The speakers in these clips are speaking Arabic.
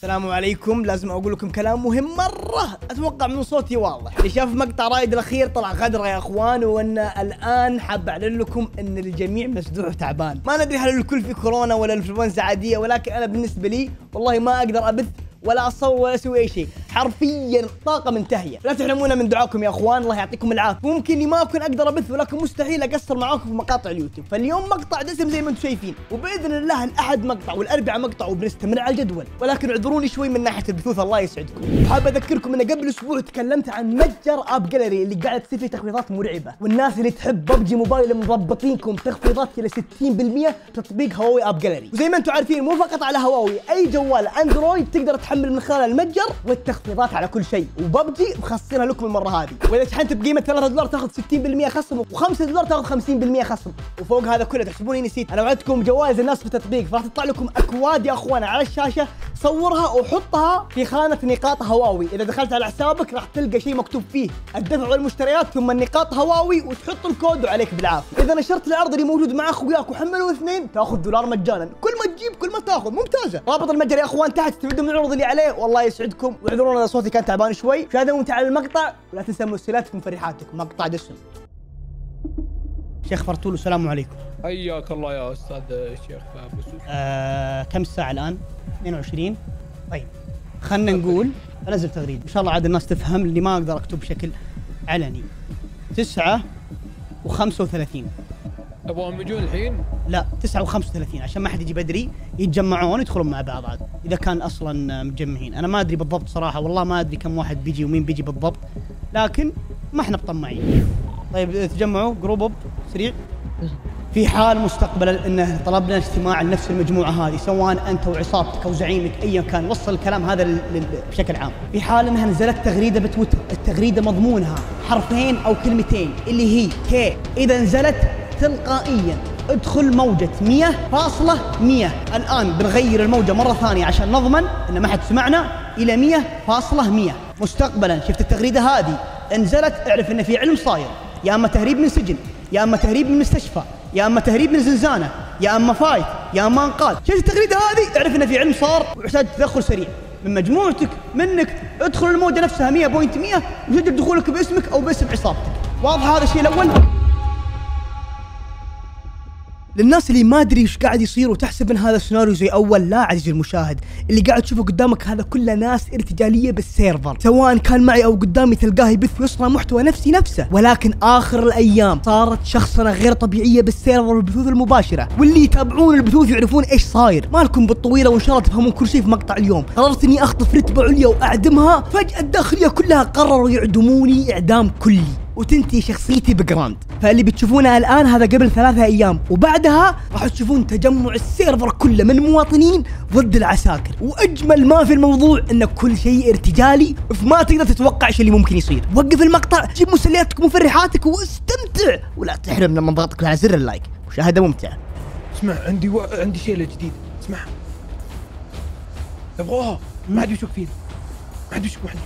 السلام عليكم. لازم اقول لكم كلام مهم مره، اتوقع من صوتي واضح. اللي شاف مقطع رائد الاخير طلع غدره يا اخوان، وان الان حاب اعلن لكم ان الجميع مسدوع وتعبان. ما ندري هل الكل في كورونا ولا الانفلونزا عاديه، ولكن انا بالنسبه لي والله ما اقدر ابث ولا اصور ولا اسوي اي شيء، حرفيا طاقه منتهيه. لا تحرمونا من دعاكم يا اخوان، الله يعطيكم العافيه. ممكن اني ما اكون اقدر ابث، ولكن مستحيل اقصر معاكم في مقاطع اليوتيوب. فاليوم مقطع دسم زي ما انتم شايفين، وباذن الله الاحد مقطع والاربعاء مقطع، وبنستمر على الجدول. ولكن اعذروني شوي من ناحيه البثوث، الله يسعدكم. حاب اذكركم ان قبل اسبوع تكلمت عن متجر اب جاليري اللي قاعد تصير فيه تخفيضات مرعبه، والناس اللي تحب ببجي موبايل مضبطينكم تخفيضات الى 60% بتطبيق هواوي اب جاليري. وزي ما انتم عارفين مو فقط على هواوي، اي جوال اندرويد تقدر تحمل من خلال المتجر، والتخفيضات على كل شيء. وببجي مخصصينها لكم المره هذه، واذا شحنت بقيمه $3 تاخذ 60% خصم، و$5 تاخذ 50% خصم. وفوق هذا كله تحسبوني نسيت، انا وعدتكم جوائز الناس في التطبيق، فراح تطلع لكم اكواد يا اخوانا على الشاشه، صورها وحطها في خانه نقاط هواوي. اذا دخلت على حسابك راح تلقى شيء مكتوب فيه الدفع والمشتريات ثم النقاط هواوي، وتحط الكود وعليك بالعافيه. اذا نشرت العرض اللي موجود مع اخوياك وحملوا اثنين تاخذ $1 مجانا، كل ما تجيب كل ما تاخذ، ممتازه. رابط المتجر يا اخوان تحت، تستفيدوا من العروض اللي عليه، والله يسعدكم. واعذرونا اذا صوتي كان تعبان شوي. شاهدوا ممتع على المقطع، ولا تنسى مرسلاتكم فرحاتكم. مقطع دسم. شيخ فرتول السلام عليكم. حياك الله يا استاذ الشيخ بسوس. كم الساعة الآن؟ 22. طيب خلنا نقول انزل تغريده ان شاء الله عاد الناس تفهم اللي ما اقدر اكتب بشكل علني. 9:35. تبغون يجون الحين؟ لا 9:35 عشان ما حد يجي بدري، يتجمعون يدخلون مع بعض عاد اذا كان اصلا متجمعين. انا ما ادري بالضبط صراحه، والله ما ادري كم واحد بيجي ومين بيجي بالضبط، لكن ما احنا بطماعين. طيب تجمعوا جروب اب سريع. في حال مستقبلا انه طلبنا اجتماع لنفس المجموعه هذه، سواء انت وعصابتك او زعيمك ايا كان، وصل الكلام هذا بشكل عام. في حال انها نزلت تغريده بتويتر، التغريده مضمونها حرفين او كلمتين اللي هي كي، اذا نزلت تلقائيا ادخل موجة 100.100. الان بنغير الموجة مرة ثانية عشان نضمن ان ما حد سمعنا، الى 100.100. مستقبلا شفت التغريدة هذه نزلت، اعرف ان في علم صاير، يا اما تهريب من سجن، يا اما تهريب من مستشفى، يا اما تهريب من زنزانة، يا اما فايت، يا اما انقاذ. شفت التغريدة هذه اعرف ان في علم صار ويحتاج تدخل سريع من مجموعتك، منك. ادخل الموجة نفسها 100.100 وسجل دخولك باسمك او باسم عصابتك. واضح هذا الشيء الاول؟ للناس اللي ما ادري ايش قاعد يصير وتحسب ان هذا السيناريو زي اول، لا عزيزي المشاهد، اللي قاعد تشوفه قدامك هذا كله ناس ارتجاليه بالسيرفر، سواء كان معي او قدامي تلقاه يبث ويصنع محتوى نفسه. ولكن اخر الايام صارت شخصنه غير طبيعيه بالسيرفر والبثوث المباشره، واللي يتابعون البثوث يعرفون ايش صاير. مالكم بالطويله وان شاء الله تفهمون كل شيء في مقطع اليوم. قررت اني اخطف رتبه عليا واعدمها، فجاه الداخليه كلها قرروا يعدموني اعدام كلي، وتنتهي شخصيتي بجراند. فاللي بتشوفونه الان هذا قبل 3 ايام، وبعدها راح تشوفون تجمع السيرفر كله من مواطنين ضد العساكر. واجمل ما في الموضوع ان كل شيء ارتجالي، فما تقدر تتوقع ايش اللي ممكن يصير. وقف المقطع، جيب مسلياتك ومفرحاتك واستمتع، ولا تحرمنا من ضغطك على زر اللايك. مشاهده ممتعه. اسمع عندي شيله جديد، اسمع ابغاها، ما حد يشك فينا، ما حد يشك. اسمع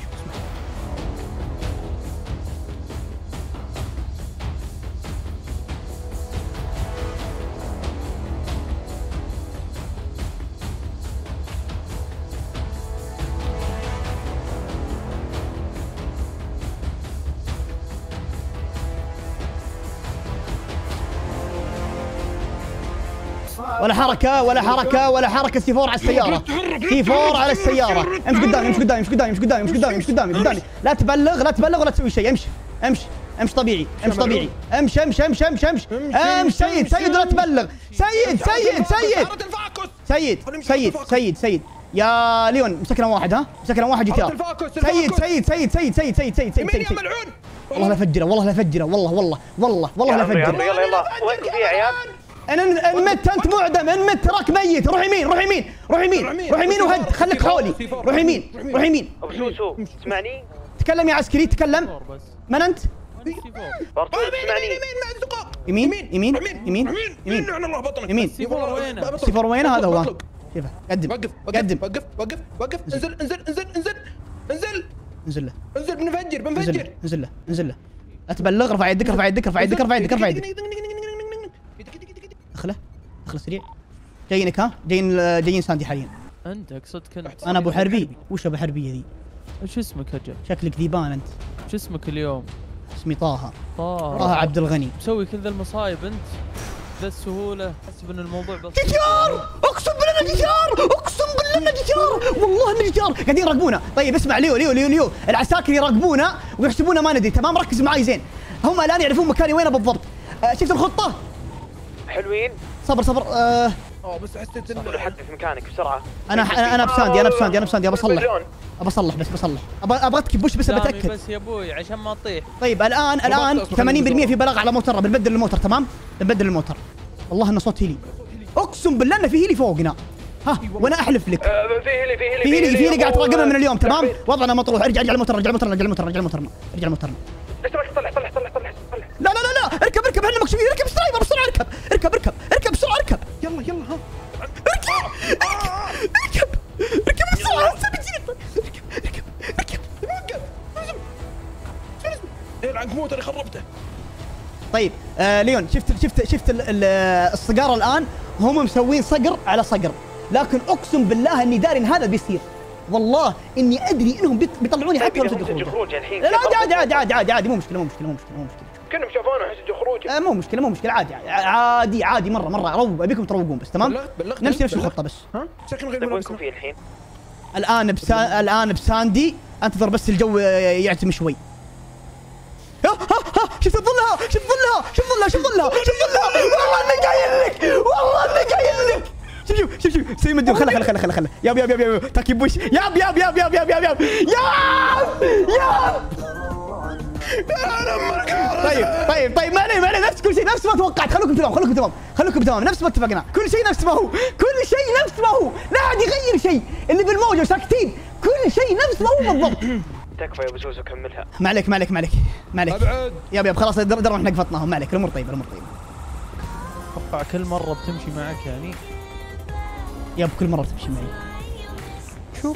ولا حركة ولا حركة ولا حركة. C4 على السيارة، C4 على السيارة. امشي قدامي، امشي قدامي، امشي قدامي، امشي قدامي، امشي قدامي، امشي قدامي، قدامي. لا تبلغ، لا تبلغ ولا تسوي شيء. امشي امشي امشي طبيعي، امشي طبيعي. امشي امشي امشي امشي امشي امشي. سيد سيد ولا تبلغ. سيد سيد سيد سيد سيد سيد سيد يا ليون، مسكنا واحد، ها مسكنا واحد جي تي ار. سيد سيد سيد سيد سيد سيد سيد سيد سيد. والله لا فجره، والله لا فجره، والله والله والله والله لا فجره. يلا يلا وينكم في يا عيال؟ ان مت انت معدم، ان مت تراك ميت. روح يمين، روح يمين، روح يمين، روح يمين وهد، خليك حولي. روح يمين، روح يمين. ابو سوسو تسمعني؟ تكلم يا عسكري، تكلم. من انت؟ برضو تسمعني؟ يمين يمين يمين يمين يمين. C4 وينه؟ هذا هو. شوفه قدم وقف قدم. وقف وقف وقف. انزل انزل انزل انزل انزل انزل له، انزل. بنفجر انزل له، انزل له. لا تبلغ. ارفع يدك، ارفع يدك، ارفع يدك، ارفع يدك، ارفع يدك. دخله دخله سريع. جايينك، ها جايين ساندي حاليا. انت اقصد كنت انا ابو حربي. وش ابو حربيه ذي؟ ايش اسمك اجل؟ شكلك ذيبان انت. ايش اسمك اليوم؟ اسمي طه. طه طه عبد الغني. مسوي كذا المصايب انت ذا السهوله، احسب ان الموضوع بسيط. ديجار اقسم بالله انه ديجار، اقسم بالله انه ديجار، والله انه ديجار قاعدين يراقبونا. طيب اسمع ليو العساكر يراقبونا ويحسبونا ما ندري تمام. ركز معي زين، هم الان يعرفون مكاني وين بالضبط. شفت الخطه؟ حلوين. صبر بس حسيت انه حد في مكانك بسرعه. انا بساندي ابى اصلح بصلح ابغى بوش بس بتاكد بس يا ابوي عشان ما تطيح. طيب الان 80% في بلاغ على موتر. بنبدل الموتر تمام، بنبدل الموتر. والله انه صوت هيلي، اقسم بالله انه في هيلي فوقنا. ها وانا احلف لك في هيلي قاعد تراقبنا من اليوم تمام. وضعنا مطروح. ارجع على الموتر، ارجع الموتر. لا اركب احنا مكشوفين. اركب بسرعه اركب بسرعه يلا ها اركب بسرعه. اركب العنكبوت اللي خربته. طيب ليون شفت الصقار الان هم مسوين صقر على صقر، لكن اقسم بالله اني داري ان هذا بيصير. والله اني ادري انهم بيطلعوني حتى لو سجل خروج. لا عادي مو مشكله. كانوا شافونا حسجل خروج. مو مشكله عادي مره روق. ابيكم تروقون بس تمام. نمشي نفس الخطه بس. ها شكل غير وينكم فيه الحين؟ الان بساندي. انتظر بس الجو يعتم شوي. ها شفت ظلها والله اني قايل لك شوف سيم الدين. خله ياب تاكي بوش. ياب طيب ما عليه نفس كل شيء نفس ما توقعت. خلوكم تمام نفس ما اتفقنا. كل شيء نفس ما هو لا عاد يغير شيء. اللي بالموجة ساكتين، كل شيء نفس ما هو بالضبط. تكفى يا ابو زوزو كملها. ما عليك ابعد ياب خلاص درنا احنا قفطناهم. ما عليك الامور طيبه. اتوقع كل مره بتمشي معك يعني. ياب كل مره بتمشي معي. شوف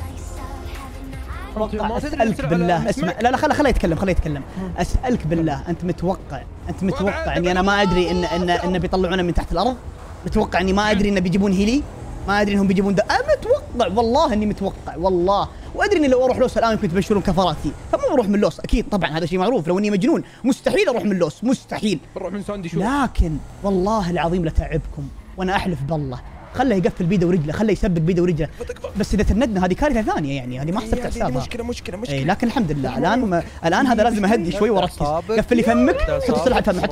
اسالك بالله اسمع. لا خليه يتكلم. اسالك بالله انت متوقع اني انا ما ادري ان بيطلعونا من تحت الارض؟ متوقع اني ما ادري ان بيجيبون هيلي؟ ما ادري انهم بيجيبون متوقع والله اني متوقع والله. وادري اني لو اروح لوس الان يمكن تبشرون كفراتي، فمو بروح من لوس اكيد طبعا. هذا شيء معروف. لو اني مجنون مستحيل اروح من لوس، مستحيل. بروح من ساندي شوف. لكن والله العظيم لتعبكم وانا احلف بالله. خله يقفل بيده ورجله، خله يسبق بيده ورجله. بس اذا تندنا هذه كارثه ثانيه يعني. هذه ما حسبت حسابها. مشكله اي لكن الحمد لله الان هذا لازم اهدي شوي واركز. قفل لي فمك. حط السلحه فمه.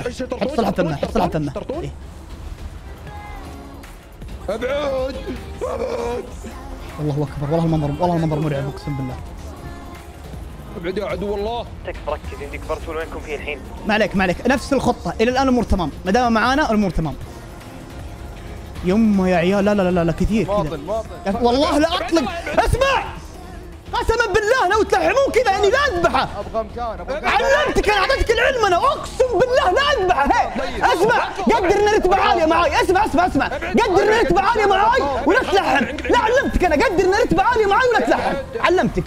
ابعد الله اكبر. والله المنظر مرعب اقسم بالله. ابعد يا عدو الله. تكفى ركز انت كبرت وينكم فيه الحين. ما عليك نفس الخطه الى الان الامور تمام. ما دام معانا الامور تمام. يما يا عيال لا كثير كذا والله لا اطلق. اسمع قسما بالله لو تلحمون كذا يعني لا اذبحه. ابغى مكان علمتك انا اعطيتك العلم انا اقسم بالله لا اذبحه. اسمع قدر ان رتبه عاليه معاي. اسمع قدر ان رتبه عاليه معاي ولا تلحم. لا علمتك انا قدر ان رتبه عاليه معاي ولا تلحم. علمتك.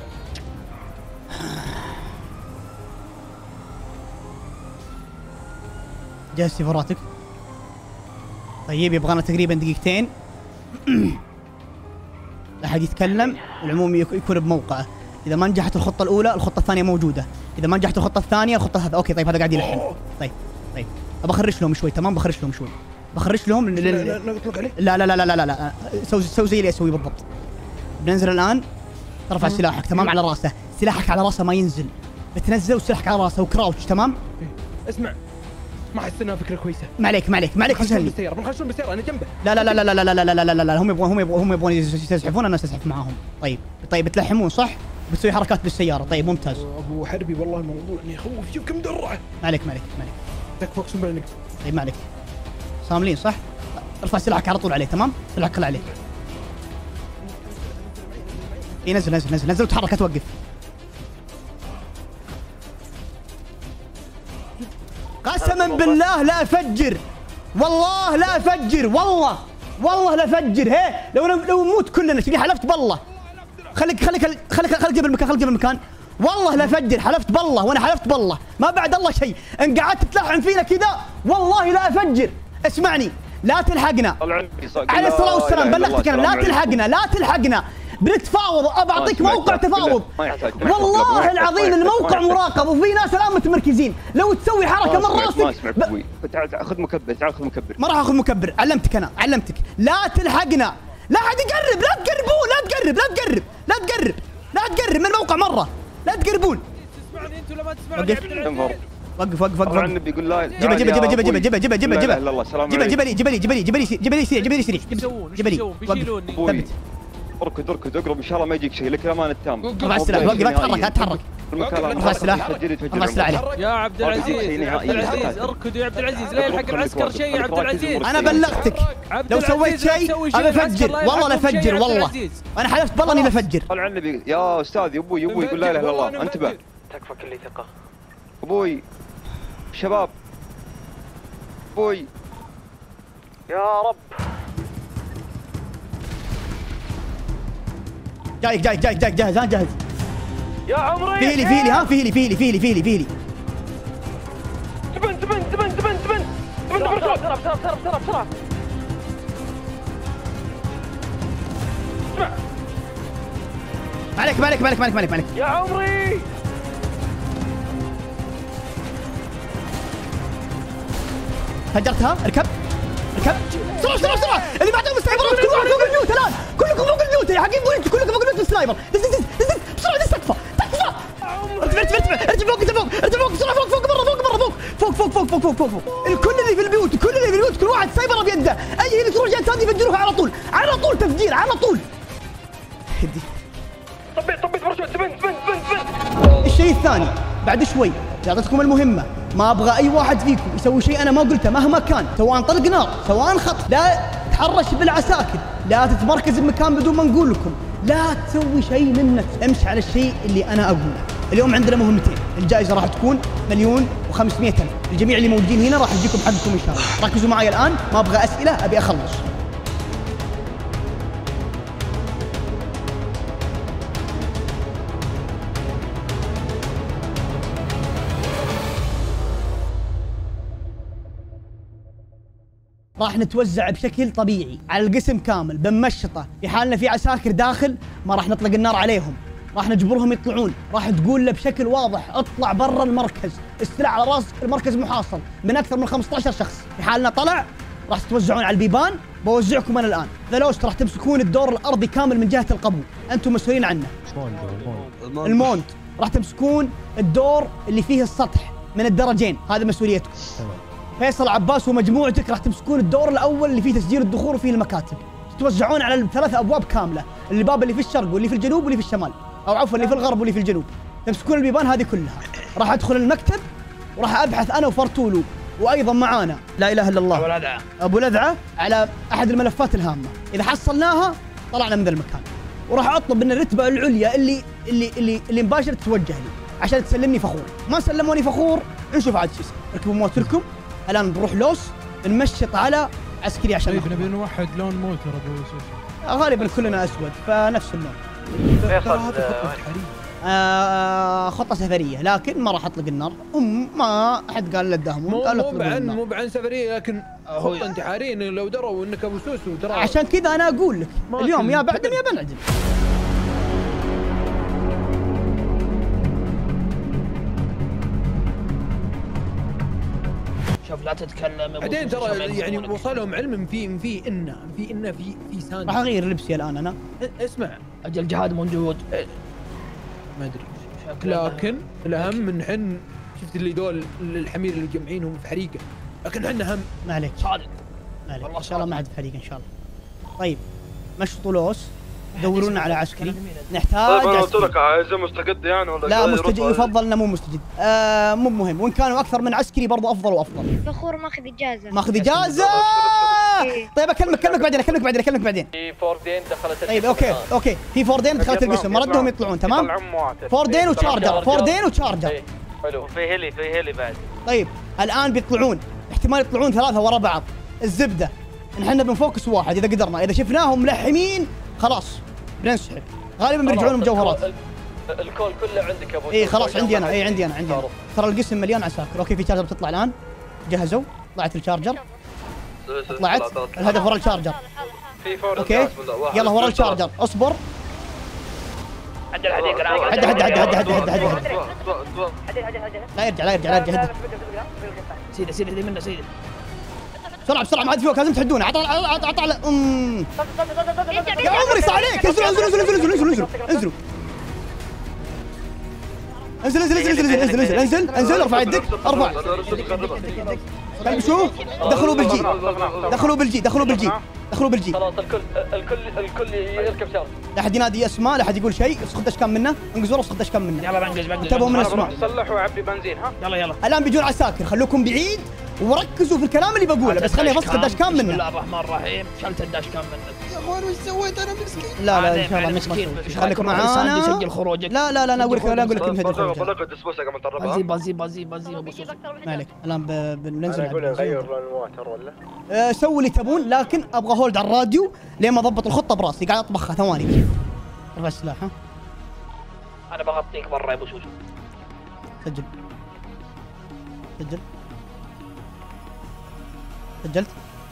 جهز سيفراتك. طيب يبغانا تقريبا دقيقتين. لا احد يتكلم. العموم يكون بموقعه. اذا ما نجحت الخطه الاولى الخطه الثانيه موجوده. اذا ما نجحت الخطه الثانيه الخطه هذا. اوكي طيب هذا قاعد يلحن. طيب ابى اخرش لهم شوي تمام. بخرش لهم لا سوي زي اللي اسويه بالضبط. بننزل الان. ترفع سلاحك تمام على راسه. سلاحك على راسه ما ينزل. بتنزله وسلاحك على راسه وكراوتش تمام. اسمع ما احس انها فكره كويسه. ما عليك تسهل. بنخشون بالسياره انا جنبه. لا هم يبغون يستزحفون انا استزحف معاهم. طيب تلحمون صح؟ بتسوي حركات بالسياره. طيب ممتاز. ابو حربي والله الموضوع اني يخوف. شوف كم درعه. ما عليك تكفى اقسم بالله. طيب ما عليك. صاملين صح؟ ارفع سلاحك على طول عليه تمام؟ سلاحك عليه. نزل وتحرك لا توقف. قسما بالله لا افجر. والله لا افجر. والله لا افجر. هي لو نموت كلنا شدي حلفت بالله. خليك جنب المكان. والله لا افجر. حلفت بالله وانا حلفت بالله ما بعد الله شيء. ان قعدت تلحن فينا كذا والله لا افجر. اسمعني لا تلحقنا. عليه الصلاه والسلام بلغتك انا، لا تلحقنا لا تلحقنا. بنتفاوض، ابى اعطيك موقع تفاوض. والله العظيم الموقع مراقب وفي ناس الان متمركزين، لو تسوي حركه من راسك تعال خذ مكبر، تعال خذ مكبر. ما راح اخذ مكبر، علمتك انا، علمتك. لا تلحقنا، لا حد يقرب، لا تقربون، لا تقرب لا تقرب لا تقرب لا تقرب من الموقع مره، لا تقربون. تسمعني انت ولا ما تسمعني؟ وقف وقف وقف. النبي يقول لا. جيبه جيبه جيبه جيبه جيبه جيبه جيبه جيبه جيبه جيبه لي جيبه لي جيبه لي جيبه لي جيبه لي سريع جيبه لي سريع جيبه لي. بيشيلوني. اركض اركض اقرب ان شاء الله ما يجيك شيء، لك الامان التام. ارفع السلاح، وقف لا تتحرك لا تتحرك. ارفع السلاح، ارفع السلاح عليه. يا عبد العزيز عبد العزيز اركض يا عبد العزيز، لا يلحق العسكر شيء يا عبد العزيز. انا بلغتك لو سويت شيء ابى افجر، والله لا افجر، والله انا حلفت بالله اني بفجر. طلع على النبي يا استاذ، ابوي يقول لا اله الا الله. انتبه تكفى كل ثقة ابوي. شباب ابوي يا رب. جايك جايك جايك جايك، جاهز ها جاهز. يا عمري فيلي فيلي ها فيلي فيلي فيلي فيلي فيلي. تبن تبن تبن تبن تبن تبن بسرعة بسرعة بسرعة بسرعة بسرعة. اسمع مالك مالك مالك مالك مالك مالك. يا عمري. فجرتها. اركب اركب بسرعة بسرعة بسرعة. اللي بعدهم السنايبرات، كل واحد فوق البيوت الان، كلكم فوق البيوت يا حقين بوليس، كلكم فوق البيوت بالسنايبر. دز دز دز دز بسرعة، دز تكفى تكفى. ارتفع ارتفع ارتفع ارتفع فوق، انت فوق ارتفع فوق بسرعة، فوق فوق برا، فوق برا، فوق فوق فوق فوق فوق فوق فوق. الكل اللي في البيوت، كل اللي في البيوت، كل واحد سايبره بيده، اي اللي تروح جهة ثانية يفجروها على طول، على طول تفجير على طول. هدي طبيت برشوت. تبن تبن تبن تبن. الشيء الثاني بعد شوي اعطيتكم المهمة، ما ابغى اي واحد فيكم يسوي شيء انا ما قلته مهما كان، سواء طلق نار سواء خط، لا تحرش بالعساكر، لا تتمركز بمكان بدون ما نقول لكم، لا تسوي شيء منك، امشي على الشيء اللي انا اقوله. اليوم عندنا مهمتين، الجائزة راح تكون 1,500,000، الجميع اللي موجودين هنا راح يجيكم حقكم ان شاء الله. ركزوا معي الان، ما ابغى اسئلة، ابي اخلص. راح نتوزع بشكل طبيعي على القسم كامل بمشطه، في حالنا في عساكر داخل ما راح نطلق النار عليهم، راح نجبرهم يطلعون، راح تقول له بشكل واضح اطلع برا المركز، استلع على راسك، المركز محاصر من اكثر من 15 شخص، في حالنا طلع راح تتوزعون على البيبان، بوزعكم انا الان، ذلوست راح تمسكون الدور الارضي كامل من جهه القبو، انتم مسؤولين عنه. المونت راح تمسكون الدور اللي فيه السطح من الدرجين، هذا مسؤوليتكم. فيصل عباس ومجموعتك راح تمسكون الدور الاول اللي فيه تسجيل الدخول وفيه المكاتب، تتوزعون على الثلاث ابواب كامله، الباب اللي في الشرق واللي في الجنوب واللي في الشمال، او عفوا اللي في الغرب واللي في الجنوب، تمسكون البيبان هذه كلها. راح ادخل المكتب وراح ابحث انا وفرتولو، وايضا معانا لا اله الا الله ابو لذعه على احد الملفات الهامه، اذا حصلناها طلعنا من ذا المكان، وراح اطلب من الرتبه العليا اللي مباشره تتوجه لي عشان تسلمني فخور، ما سلموني فخور نشوف عاد شو يصير. ركبوا موتركم الان بنروح لوس نمشط على عسكري عشان طيب نبي نوحد لون موتر ابو سوسو. غالبا كلنا اسود فنفس اللون. خطة سفرية لكن ما راح اطلق النار، ما احد قال له الدهم، قال مو بعن سفرية، لكن خطة انتحارية لو دروا انك ابو سوسو ترى. عشان كذا انا اقول لك اليوم يا بعدم يا بنعدم. شوف لا تتكلم بعدين ترى يعني وصلهم علم في ساند. راح اغير لبسي الان انا. اسمع اجل الجهاد موجود. ما ادري لكن الاهم من حن شفت اللي دول الحمير اللي مجمعينهم في حريقه، لكن حنا هم ما عليك صادق، ما عليك ان شاء الله ما عاد في حريقه ان شاء الله. طيب مشطوا لوس، دوروا على عسكري، نحتاج. طيب انا قلت لك عايزه مستجد يعني ولا لا مستجد، يفضل انه مو مستجد. مو مهم، وان كانوا اكثر من عسكري برضو افضل وافضل. فخور ماخذ اجازه. ماخذ اجازه. طيب اكلمك بعدين. في فوردين دخلت. طيب اوكي في فوردين دخلت القسم، ما ردهم يطلعون تمام. فوردين وتشارجر. حلو. في هيلي بعد. طيب الان بيطلعون، احتمال يطلعون ثلاثه ورا بعض. الزبده نحن بنفوكس واحد اذا قدرنا، اذا شفناهم ملحمين خلاص بننسحب، غالبا بيرجعون مجوهرات. الكول كله عندك يا ابو. اي خلاص عندي انا، عندي انا ترى القسم مليان عساكر. اوكي في شارجر بتطلع الان، جهزوا، طلعت الشارجر. طلعت الهدف ورا الشارجر. اوكي يلا ورا الشارجر اصبر. عد الحديقة عد لا يرجع هدف. سيدي منه سيدي. بسرعة ما عاد فوق لازم تحدونه. عطى يا عمري صح عليك. انزل ارفع يدك ارفع. كلبشوا دخلوا بالجي خلاص الكل يركب شارج. لا احد ينادي اسماء، لا احد يقول شيء. اسخد اشكام منه، انقزوا اسخد اشكام منه. يلا بنقز انتبهوا من اسماء. صلح وعبي بنزين ها. يلا الان بيجون عساكر، خلوكم بعيد وركزوا في الكلام اللي بقوله. بس خليني افسخ الداشكام منه. بسم الله الرحمن الرحيم. شلت الداشكام منك يا اخوان وش سويت انا مسكين؟ لا ان شاء الله مسكين. خليكم معانا. يسجل خروجك. لا انا اقول لك بنزين ما عليك. الان بننزل. اقول نغير الموتر ولا؟ سووا اللي تبون، لكن ابغى هولد على الراديو لين ما اضبط الخطه براسي. قاعد اطبخها ثواني. ارفع السلاح. ها انا بغطيك برا يا ابو سوسو. سجلت.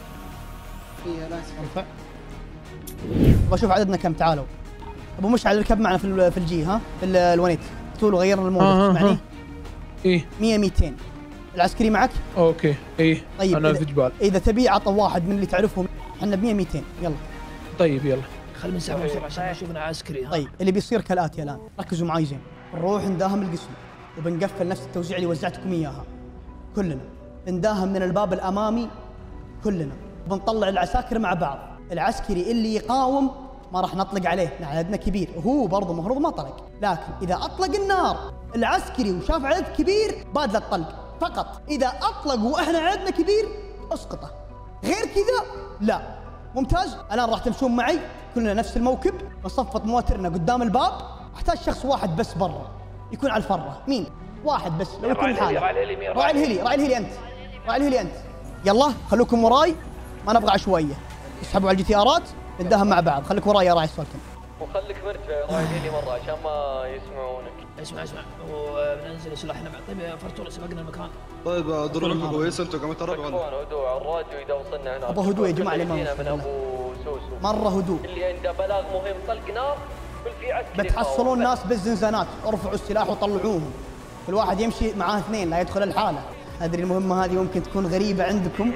ارفع. بشوف عددنا كم. تعالوا ابو مشعل اركب معنا في الجي. ها في الونيت. قلت له غير المود. تسمعني؟ ايه 100 العسكري معك؟ اوكي ايه. طيب انا في جبال. اذا تبي عطى واحد من اللي تعرفهم. احنا ب 100 يلا. طيب يلا خلينا نسحب بسرعه عشان نشوفنا عسكري. طيب اللي بيصير كالاتي الان، ركزوا معي زين. نروح نداهم القسم وبنقفل نفس التوزيع اللي وزعتكم اياها كلنا. بنداهم من الباب الامامي كلنا. بنطلع العساكر مع بعض. العسكري اللي يقاوم ما راح نطلق عليه، عددنا كبير. هو برضه مفروض ما طلق، لكن اذا اطلق النار العسكري وشاف عدد كبير بادله الطلق فقط. اذا اطلق واحنا عددنا كبير اسقطه، غير كذا لا. ممتاز. الان راح تمشون معي كلنا نفس الموكب. نصفط مواترنا قدام الباب. احتاج شخص واحد بس برا يكون على الفره. مين؟ واحد بس لو يكون حاله. راعي الهيلي انت. يلا خلوكم وراي، ما نبغى عشوائيه. اسحبوا على الجي تي ارات. نداهم مع بعض. خليك وراي يا راعي السولكن. وخليك مرجع راعي لي مره عشان ما يسمعونك. اسمع وبننزل سلاحنا مع. طيب فرتوله سبقنا المكان. طيب ضروري كويسه. انتوا قاموا ترى ولا هدوء على الراديو اذا وصلنا هنا. ابو هدوء يا جماعه. من ابو سوسو مره هدوء. اللي عنده بلاغ مهم طلق نار كل في عسكري. بتحصلون ناس بالزنزانات. ارفعوا السلاح وطلعوهم. كل واحد يمشي معاه اثنين، لا يدخل الحاله. ادري المهمه هذه ممكن تكون غريبه عندكم.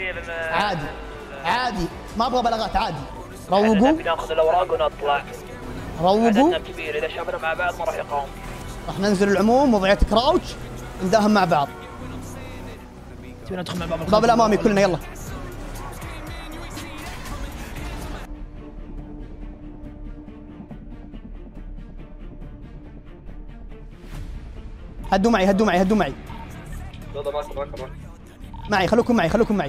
عادي ما ابغى بلاغات. عادي روقوا. ناخذ الاوراق ونطلع. روقوا. عددنا كبير، اذا شافنا مع بعض ما راح يقاوم. راح ننزل العموم وضعيه كراوتش. نداهم مع بعض. تبي ندخل من الباب الامامي كلنا. يلا هدوا معي. يلا معي. خلوكم معي.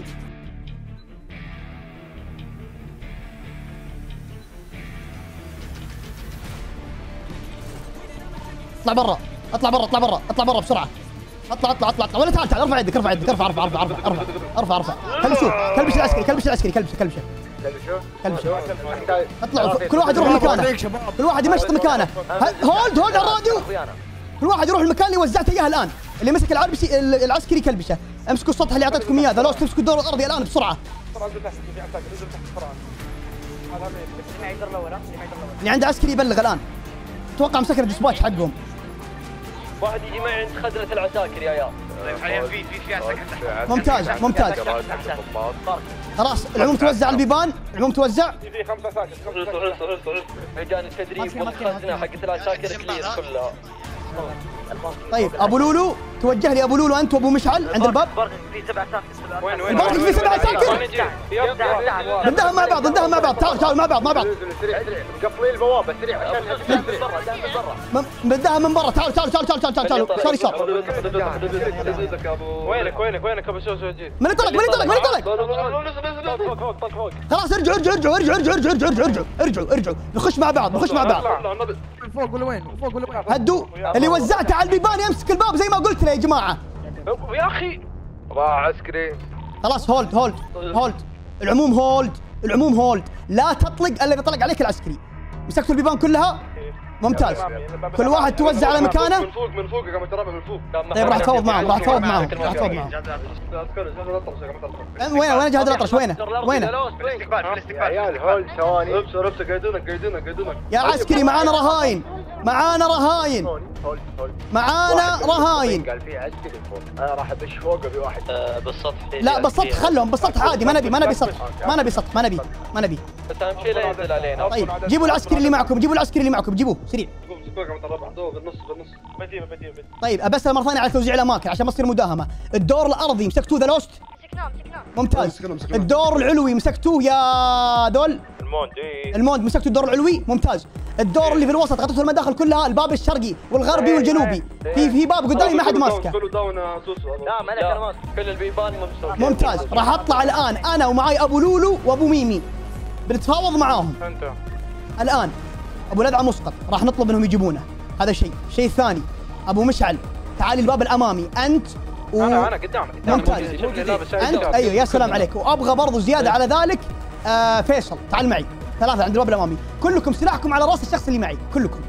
اطلع برا بسرعه. اطلع ولا تعال ارفع يدك. ارفع. كلبش العسكري. اطلعوا كل واحد يروح مكانه. كل واحد يمشط مكانه. هولد على الراديو. كل واحد يروح المكان اللي وزعته اياه الان. اللي مسك العسكري كلبشه. امسكوا السطح اللي اعطيتكم اياه. ذا تمسكوا الدور الارضي الان بسرعه. اللي عنده عسكري يبلغ الان. اتوقع مسكر الديسباتش حقهم. واحد يجي معي عند خزنة العساكر يا عيال. طيب حاليا في عساكر. ممتاز. خلاص العموم توزع البيبان. في 5 عساكر. ميدان التدريب والخزنة حقت العساكر كلير كلها. طيب ابو لولو توجه لي. ابو لولو انت وابو مشعل عند الباب. في 7 عساكر. وين البرق في 7 عساكر. نداهم مع بعض. تعالوا مع بعض. سريع مقفلين البوابه سريع عشان نداهم من برا. تعالوا. سوري صار. وينك ابو سوسو جيت. من يطلق. خلاص ارجعوا. نخش مع بعض. فوق ولا وين؟ هدوا. اللي وزعته على البيبان يمسك الباب زي ما قلت له يا جماعه. يا اخي راح عسكري. خلاص هولد. العموم هولد. لا تطلق الا اذا طلق عليك العسكري. مسكتوا البيبان كلها. ممتاز. كل واحد توزع على مكانه. من فوق يا قامت الربع من فوق. طيب راح تفاوض معهم راح تفاوض معهم. وين جهاد الأطرش وينه؟ يا عيال هول ثواني. ربط قيدونك. يا عسكري معانا رهاين. معانا رهاين. قال في عسكري فوق. انا راح ادش فوق ابي واحد بالسطح. لا بالسطح خلهم بالسطح عادي ما نبي سطح. ما نبي. بس اهم شيء لا ينزل علينا. طيب جيبوا العسكري اللي معكم جيبوه سريع. بالنص. بدي. طيب ابسل مره ثانيه على توزيع الاماكن عشان ما تصير مداهمه. الدور الارضي مسكتوه ذا لوست؟ ممتاز. الدور العلوي مسكتوه يا دول؟ الموند مسكتوا الدور العلوي؟ ممتاز. الدور اللي في الوسط غطيتوا المداخل كلها، الباب الشرقي والغربي والجنوبي. في باب قدامي ما حد ماسكه. لا ما انا ماسك كل البيبان ممسوكه. ممتاز. راح اطلع الان انا ومعاي ابو لولو وابو ميمي. بنتفاوض معاهم. الان ابو لدعه مسقط، راح نطلب منهم يجيبونه. هذا شيء الثاني ابو مشعل تعالي الباب الامامي انت انا قدامك. ممتاز. انت ايوه يا سلام عليك. وابغى برضو زياده على ذلك فيصل تعال معي. 3 عند الباب الامامي. كلكم سلاحكم على راس الشخص اللي معي كلكم.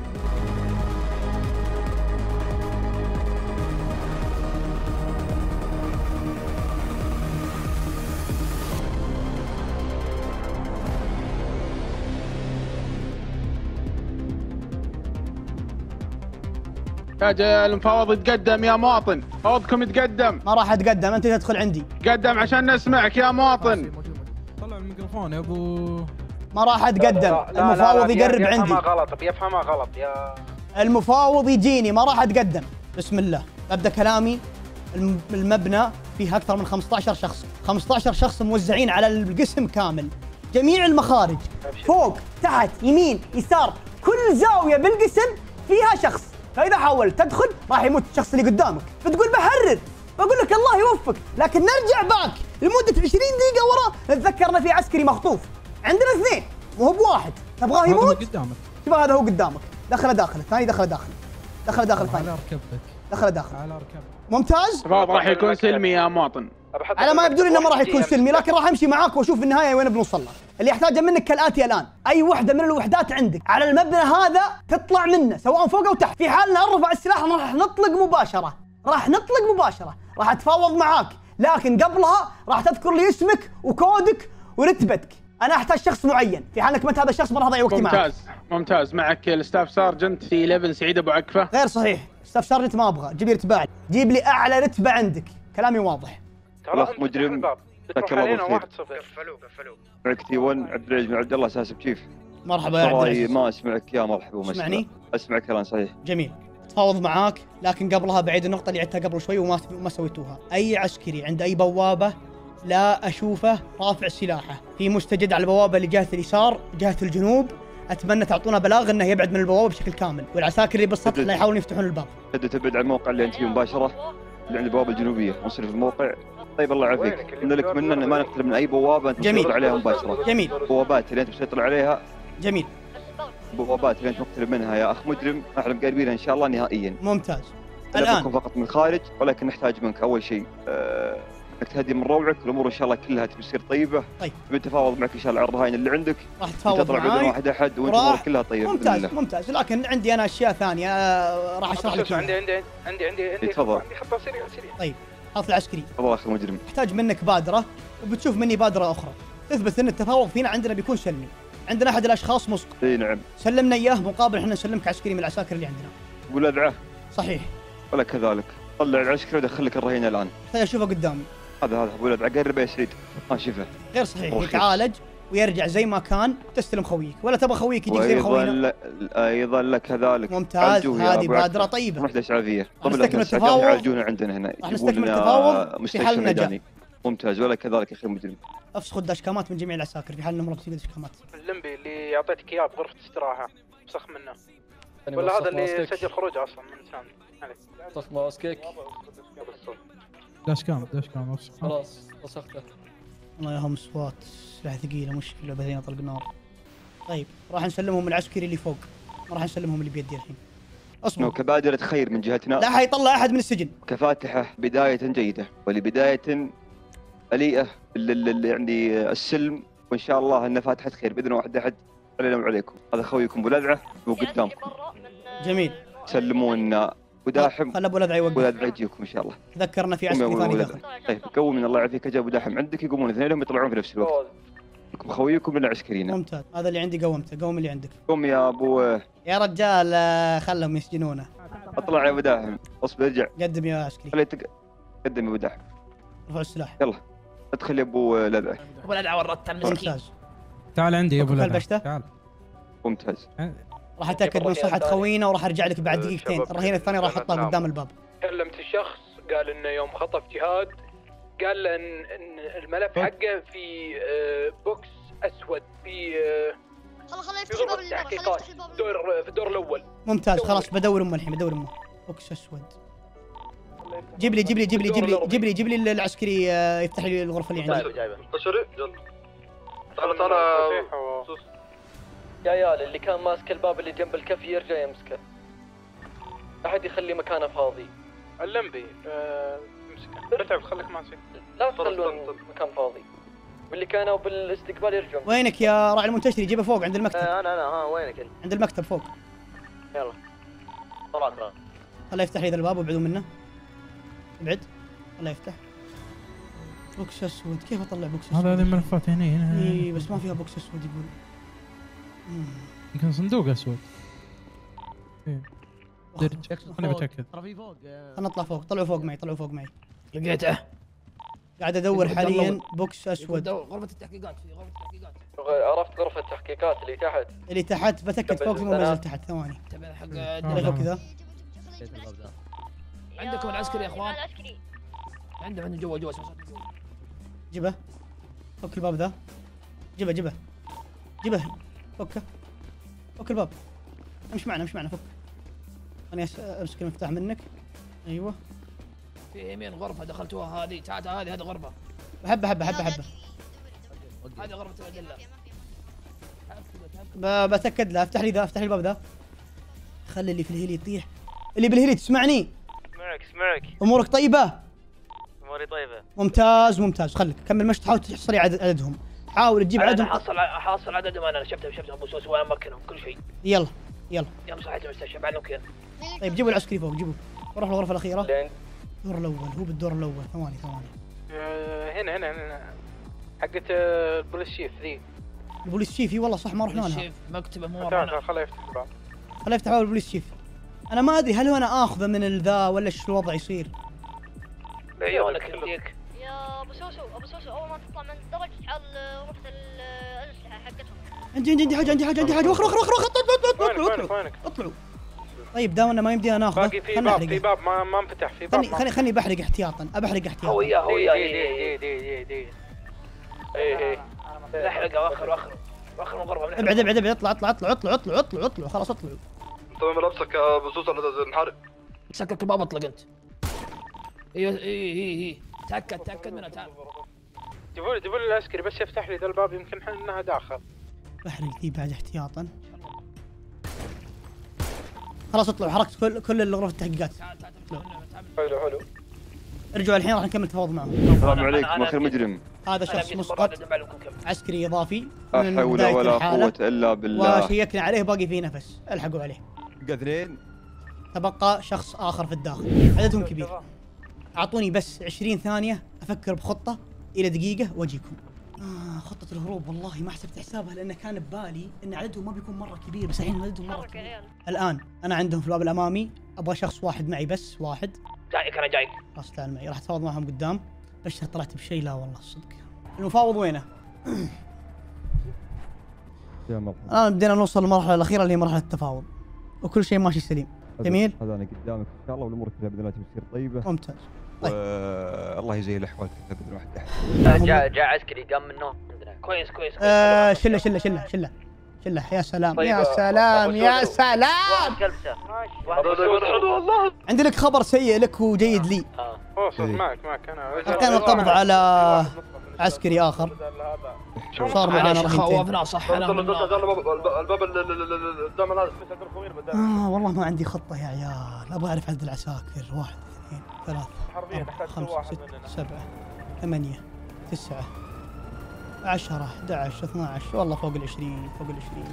يا المفاوض يتقدم يا مواطن، فوضكم يتقدم. ما راح اتقدم، انت تدخل عندي. تقدم عشان نسمعك يا مواطن. طلع الميكروفون يا ابو. ما راح اتقدم، المفاوض يقرب عندي. بيفهمها غلط يا المفاوض يجيني، ما راح اتقدم. بسم الله، ابدا كلامي. المبنى فيه اكثر من 15 شخص، 15 شخص موزعين على القسم كامل. جميع المخارج فوق تحت يمين يسار، كل زاويه بالقسم فيها شخص. فاذا حاولت تدخل راح يموت الشخص اللي قدامك، فتقول بحرر، بقول لك الله يوفقك، لكن نرجع باك لمده 20 دقيقه ورا نتذكر ان في عسكري مخطوف. عندنا 2 مو بواحد، تبغاه يموت؟ قدامك. شوف هذا هو قدامك، دخله داخل، الثاني دخله داخل، الثاني. على ركبتك. دخله داخل. على ركبتك. ممتاز. التفاوض راح يكون سلمي يا مواطن. على ما يبدو لي انه ما راح يكون سلمي، لكن راح امشي معاك واشوف النهايه وين بنوصل له. اللي يحتاجه منك كالاتي الان، اي وحده من الوحدات عندك على المبنى هذا تطلع منه سواء فوق او تحت. في حال نرفع السلاح راح نطلق مباشره، راح اتفاوض معاك، لكن قبلها راح تذكر لي اسمك وكودك ورتبتك. انا احتاج شخص معين، في حال انك ما انت هذا الشخص ما راح اضيع وقتي معك. ممتاز. معك الستاف سارجنت في 11 سعيد ابو عكفه. غير صحيح، ستاف سارجنت ما ابغى، جيب لي رتبه، جيب لي اعلى رتبه عندك. كلامي واضح. خلاص مجرم. مساك الله بالخير. قفلوه معك تي 1 عبد العزيز بن عبد الله اساس بشيف. مرحبا يا عبد العزيز. ما اسمعك يا مرحبا. اسمعني. اسمعك الان صحيح. جميل. تفاوض معاك، لكن قبلها بعيد النقطه اللي عدتها قبل شوي وما سويتوها. اي عسكري عند اي بوابه لا اشوفه رافع سلاحه. في مستجد على البوابه اللي جهه اليسار، جهه الجنوب. اتمنى تعطونا بلاغ انه يبعد من البوابه بشكل كامل، والعساكر اللي بالسطح لا يحاولون يفتحون الباب. تبعد عن الموقع اللي انت فيه مباشره، اللي عند البوابه الجنوبيه، نصير في الموقع. طيب الله يعافيك، قلنا لك منه ان ما نقترب من اي بوابه انت تسيطر عليها مباشره. جميل. بوابات اللي انت تسيطر عليها. جميل. بوابات اللي انت مقترب منها يا اخ مجرم احنا مقاربينها ان شاء الله نهائيا. ممتاز. الان فقط من الخارج، ولكن نحتاج منك اول شيء انك تهدي من روعك، والامور ان شاء الله كلها تصير طيبه. طيب. بنتفاوض معك ان شاء الله على الرهاين اللي عندك. راح تتفاوض تطلع بدون واحد احد وانت امورك كلها طيبه. ممتاز. لكن عندي انا اشياء ثانيه راح اشرح لك. عندي تفضل. خطه سريعه. طيب حاط العسكري. تفضل اخي مجرم. احتاج منك بادره، وبتشوف مني بادره اخرى تثبت ان التفاوض فينا عندنا بيكون سلمي. عندنا احد الاشخاص مسقط. اي نعم. سلمنا اياه مقابل احنا نسلمك عسكري من العساكر اللي عندنا. ابو لدعه. صحيح. ولا كذلك. طلع العسكري ودخل لك الرهين الان. احتاج اشوفه قدامي. هذا ابو لدعه قرب يا سعيد. ما شفه. غير صحيح، يتعالج ويرجع زي ما كان، تستلم خويك، ولا تبغى خويك يجيك زي خوينا؟ ايضا لك كذلك. ممتاز. هذه بادره طيبه. محدث اسعافيه. قبل نستكمل التفاوض يعالجونا عندنا هنا. راح نستكمل التفاوض في حال النجاح. ممتاز. ولا كذلك يا اخي مجرم. افسخوا الداشكامات من جميع العساكر في حال انهم رابطين الداشكامات. اللمبي اللي يعطيتك اياه بغرفه استراحه فسخ منه، ولا هذا اللي سجل خروجه اصلا من سامي عليك. فسخ ماسكك. داشكام خلاص فسخته. الله ياهم سوات، سلاح ثقيله مشكله بعدين اطلق نار. طيب راح نسلمهم العسكري اللي فوق، ما راح نسلمهم اللي بيدي الحين. اصبر. كبادرة خير من جهتنا. لا حيطلع احد من السجن. كفاتحة بداية جيدة ولبداية مليئة يعني السلم، وان شاء الله انها فاتحة خير باذن واحد احد علينا وعليكم. هذا خويكم ابو لدعه وقدامكم. جميل. تسلمونا وداحم. خل ابو لذع يوقف. ابو لذع يجيكم ان شاء الله. ذكرنا في عسكري ثاني داخل. طيب قوم من الله يعافيك. جاب ابو داحم عندك، يقومون اثنينهم يطلعون في نفس الوقت. لكم خويكم لنا عسكريين. ممتاز، هذا اللي عندي قومته. قوم اللي عندك. قوم يا ابو. يا رجال خلهم يسجنونه. اطلع يا ابو داحم. اصبر ارجع. قدم يا عسكري. قدم يا ابو داحم. رفع السلاح. يلا ادخل يا ابو لذع. ابو لذع ورطت المسكين. ممتاز. تعال عندي يا ابو لذع. تعال. ممتاز. راح اتاكد من صحه خوينا وراح ارجع لك بعد دقيقتين. الرهينه الثانيه راح احطها قدام الباب. كلمت الشخص قال انه يوم خطف جهاد قال له ان الملف حقه في بوكس اسود في خلاص يفتح باب تحقيقات في الدور الاول. ممتاز خلاص بدور امه الحين بدور امه. بوكس اسود. جيب لي العسكري يفتح لي الغرفه اللي عندي. بشري يلا تعال يا عيال اللي كان ماسك الباب اللي جنب الكف يرجع يمسكه. احد يخلي مكانه فاضي. اللمبي امسكه. بتعب خليك ماسك. لا تخلون مكان فاضي. واللي كانوا بالاستقبال يرجعون. وينك يا راعي المنتشري؟ جيبه فوق عند المكتب. انا وينك انت؟ عند المكتب فوق. يلا طلعت. خله يفتح لي ذا الباب وابعدوا منه. ابعد. خله يفتح. بوكس اسود. كيف اطلع بوكس اسود؟ هذه الملفات هنا. اي بس ما فيها بوكس اسود يقول. يمكن صندوق اسود. درج. انا بتاكد. ترى في فوق. خلنا نطلع فوق. طلعوا فوق معي. لقيته. قاعد ادور حاليا بوكس اسود. غرفة التحقيقات. في غرفة التحقيقات. عرفت غرفة التحقيقات اللي تحت بتاكد فوق ثم انزل تحت. ثواني. تبع حق فوق كذا. عندكم العسكري يا اخوان. عنده جوا جيبه. فك الباب ذا. جيبه. فك الباب. امشي معنا فك. انا امسك المفتاح منك. ايوه. في يمين غرفة دخلتوها هذه. تعال هذه غرفة. حبة. هذه غرفة الأدلة. بتأكد له. افتح لي الباب ذا. خلي اللي في الهيلي يطيح. اللي بالهيلي تسمعني؟ اسمعك. امورك طيبة؟ اموري طيبة. ممتاز. خليك كمل مشي. تحاول تحصل عددهم. حاول تجيب عددهم. حاصل عددهم. انا شفتهم ابو سوس وين مكنهم كل شيء. يلا يوم صحيت المستشفى بعد كذا. طيب جيبوا العسكري فوق. جيبوا. روح الغرفة الأخيرة. الدور الأول. هو بالدور الأول. ثواني. هنا حقت البوليس شيف ذي. البوليس شيف. والله صح ما رحنا لها. مكتبه مو ورانا. خليه يفتح الباب. خليه يفتح باب البوليس شيف. انا ما ادري هل هو انا اخذه من الذا ولا ايش الوضع يصير. عيونك يديك. يا ابو سوسو اول ما تطلع من الدرج تعال غرفة الاسلحة حقتهم. عندي حاجة. وخر. اطلعوا. طيب داونا ما يمدينا ناخذه. باقي في باب ما انفتح. في باب خلني بحرق احتياطا. هو دي. احرقه واخر من غرفة. ابعد. اطلعوا. خلاص اطلعوا. طبعا ملابسك بصوص على الحرق. سكك الباب اطلق انت. اي تاكد منها. تعال جيبوا لي العسكري بس يفتح لي ذا الباب يمكن انها داخل. بحرق دي بعد احتياطا. خلاص اطلعوا. حركت كل الغرف التحقيقات. حلو. ارجعوا الحين راح نكمل تفاوض معهم. السلام عليكم اخي مجرم. هذا شخص مسقط عسكري اضافي. لا حول ولا قوة الا بالله. وشيكنا عليه باقي فيه نفس. الحقوا عليه. اثنين. تبقى شخص اخر في الداخل. عددهم كبير. اعطوني بس 20 ثانية افكر بخطة الى دقيقة واجيكم. خطة الهروب والله ما حسبت حسابها لانه كان ببالي ان عددهم ما بيكون مرة كبير بس الحين عددهم مرة كبير. الان انا عندهم في الباب الامامي. ابغى شخص واحد معي بس واحد. انا جايك. خلاص تعال معي. راح اتفاوض معهم قدام. بشر طلعت بشيء. لا والله الصدق. المفاوض وينه؟ يا مرحبا. الان بدينا نوصل للمرحلة الأخيرة اللي هي مرحلة التفاوض وكل شيء ماشي سليم. جميل. هذا انا قدامك ان شاء الله والامور كذا باذن الله تصير طيبة. ممتاز. طيب. الله يزيل الاحوال كذا باذن واحد. جاء عسكري قام من النوم عندنا. كويس. شله. يا سلام. عندي لك خبر سيء لك وجيد لي. معك انا. كان القبض على عسكري اخر صار معنا خوفنا صح. الباب قدام هذا. والله ما عندي خطة يا عيال. ابغى اعرف عدد العساكر. 1 2 3 4 5 6 7 8 9 10 11 12. والله فوق ال20.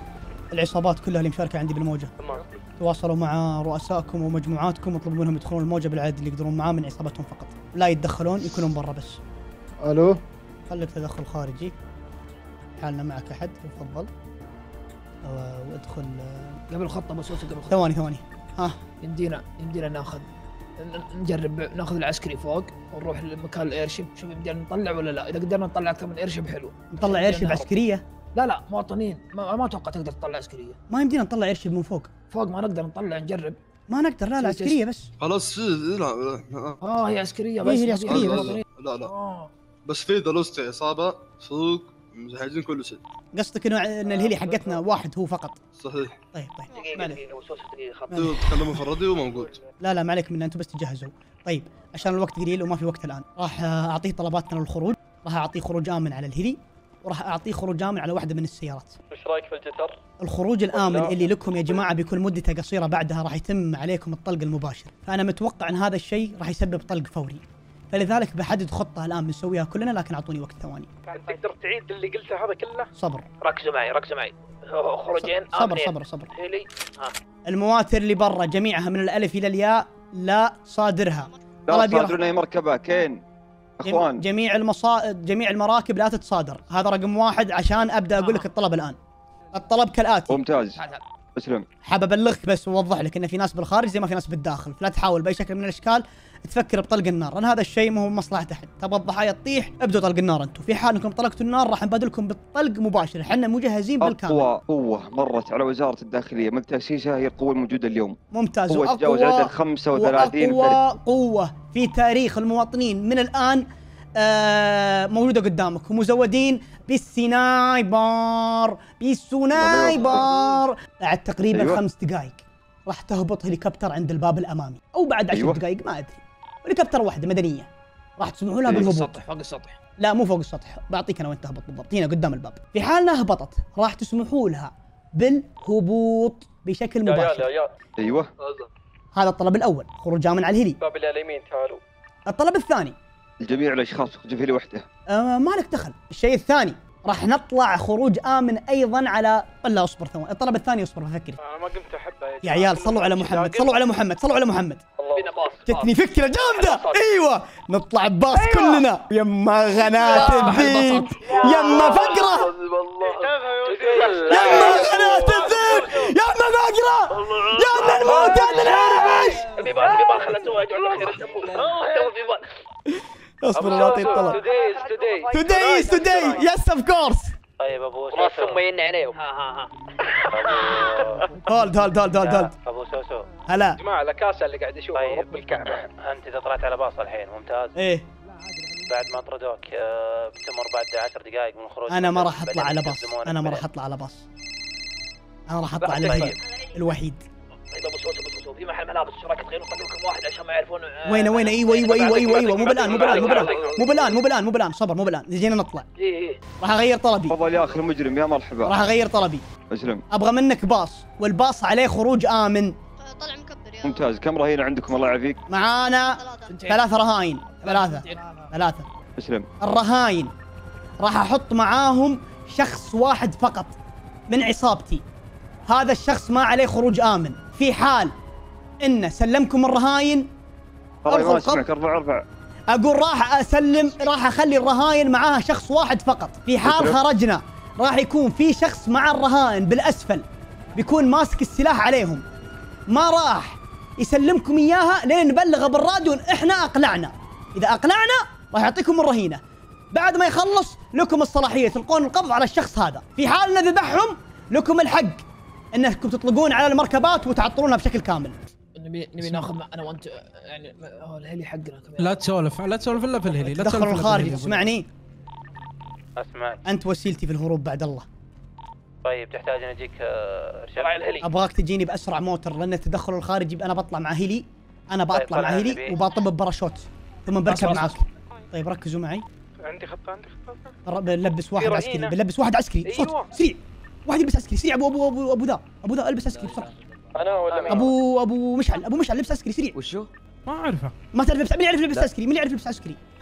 العصابات كلها اللي مشاركه عندي بالموجه. تواصلوا مع رؤسائكم ومجموعاتكم واطلبوا منهم يدخلون الموجه بالعدد اللي يقدرون معاه من عصابتهم فقط، لا يتدخلون، يكونون برا بس. الو خليك تدخل خارجي. حالنا معك احد؟ تفضل. وادخل قبل الخطه بسوسه قبل الخطه. ثواني. ها يمدينا نجرب ناخذ العسكري فوق ونروح لمكان الايرشيب، شوف يمدينا نطلع ولا لا. اذا قدرنا نطلع اكثر من ايرشيب حلو. نطلع ايرشيب عسكريه؟ لا مواطنين، ما اتوقع تقدر تطلع عسكريه. ما يمدينا نطلع ايرشيب من فوق ما نقدر نطلع نجرب. ما نقدر. لا عسكريه بس. خلاص لا هي عسكريه بس. هي عسكريه بس. لا بس في دلوست عصابه سوق مجهزين كل شيء. قصدك ان الهيلي حقتنا واحد هو فقط؟ صحيح. طيب تكلموا في الراديو موجود. لا ما عليك من انتم بس تجهزوا. طيب عشان الوقت قليل وما في وقت الان، راح اعطيه طلباتنا للخروج، راح اعطيه خروج امن على الهيلي، وراح اعطيه خروج امن على واحده من السيارات. ايش رايك في الجسر؟ الخروج الامن اللي لكم يا جماعه بيكون مدته قصيره، بعدها راح يتم عليكم الطلق المباشر، فانا متوقع ان هذا الشيء راح يسبب طلق فوري، فلذلك بحدد خطه الان بنسويها كلنا، لكن اعطوني وقت ثواني. تقدر تعيد اللي قلته هذا كله؟ صبر. ركزوا معي. خروجين صبر. هيلي. المواتر اللي برا جميعها من الالف الى الياء لا صادرها. لا تصادرون اي مركبه كين اخوان. جميع المراكب لا تتصادر، هذا رقم واحد عشان ابدا اقول لك الطلب الان. الطلب كالاتي. ممتاز. اسلم. حاب ابلغك بس واوضح لك ان في ناس بالخارج زي ما في ناس بالداخل، فلا تحاول باي شكل من الاشكال تفكر بطلق النار، لان هذا الشيء ما هو بمصلحه احد. تبغى الضحايا تطيح ابدوا طلق النار انتم، في حال انكم طلقتوا النار راح نبادلكم بالطلق مباشر، احنا مجهزين بالكامل. قوه مرت على وزاره الداخليه من تاسيسها هي القوه الموجوده اليوم. ممتاز. قوه تجاوز عدد 35 فرد. قوه في تاريخ المواطنين من الان موجوده قدامكم، مزودين بالسنايبر. بعد تقريبا 5 دقائق راح تهبط هليكوبتر عند الباب الامامي، او بعد 10 دقائق ما ادري، هليكوبتر واحده مدنيه راح تسمحوا لها بالهبوط. فوق السطح. لا مو فوق السطح، بعطيك انا وين تهبط بالضبط، هنا قدام الباب. في حال انها هبطت راح تسمحوا لها بالهبوط بشكل مباشر. ايوه هذا الطلب الاول، خروج امن على الهلي. باب اللي على اليمين تعالوا. الطلب الثاني الجميع الاشخاص يخرجوا في وحده. ما لك دخل. الشيء الثاني راح نطلع خروج امن ايضا على لا اصبر ثواني، الطلب الثاني اصبر بفكر. انا ما قمت احبه يا عيال. صلوا على محمد. جتني فكره جامده. ايوه نطلع بباص كلنا. يما غنات الذيب، يما فقره، يما غنات الذيب، يما فقره، يا الموت يا العيش. بيبان خلتوها اصبر نعطي الطلب. today yes of course. طيب ابو راس امي عينيهم. هولد ابو سوسو. هلا يا جماعه الكاسه اللي قاعد اشوفه رب الكعبه. انت اذا طلعت على باص الحين ممتاز. ايه بعد ما طردوك بتمر بعد 10 دقائق من الخروج. انا ما راح اطلع على باص، انا راح اطلع على الوحيد. طيب ابو سوسو في محل ملابس شراكه غير نطلقكم واحد عشان ما يعرفون وين. ايوه مو بالان صبر، مو بالان جينا نطلع. راح اغير طلبي. تفضل يا اخي المجرم يا مرحبا. راح اغير طلبي. اسلم. ابغى منك باص، والباص عليه خروج امن. طلع مكبر يا ممتاز. كم رهينه عندكم الله يعافيك؟ معانا 3 رهاين. 3. اسلم. الرهاين راح احط معاهم شخص واحد فقط من عصابتي، هذا الشخص ما عليه خروج امن. في حال ان سلمكم الرهاين ما اسمعك. ارفع. اقول راح اخلي الرهاين معاها شخص واحد فقط. في حال خرجنا راح يكون في شخص مع الرهاين بالاسفل بيكون ماسك السلاح عليهم، ما راح يسلمكم اياها لين نبلغ بالراديو ان احنا اقلعنا. اذا اقلعنا راح يعطيكم الرهينه، بعد ما يخلص لكم الصلاحيه تلقون القبض على الشخص هذا. في حال ان ذبحهم لكم الحق انكم تطلقون على المركبات وتعطلونها بشكل كامل. نبي ناخذ انا وانت يعني الهلي حقنا كمان. لا تسولف الا في الهلي. لا تدخل الخارج. تسمعني؟ اسمعك. انت وسيلتي في الهروب بعد الله. طيب تحتاج ان اجيك ارشاد الهلي؟ ابغاك تجيني باسرع موتر، لان التدخل الخارجي انا بطلع مع هيلي. بطلع مع هيلي وبطب بباراشوت ثم بركب معاكم. طيب ركزوا معي. عندي خطه. بنلبس واحد عسكري. صوت سريع. واحد يلبس عسكري سريع. ابو ذا البس عسكري بسرعه. انا ولا مين؟ ابو مشعل لبس عسكري سريع. وشو؟ ما اعرفه. ما تعرف لبس؟ مين يعرف لبس عسكري؟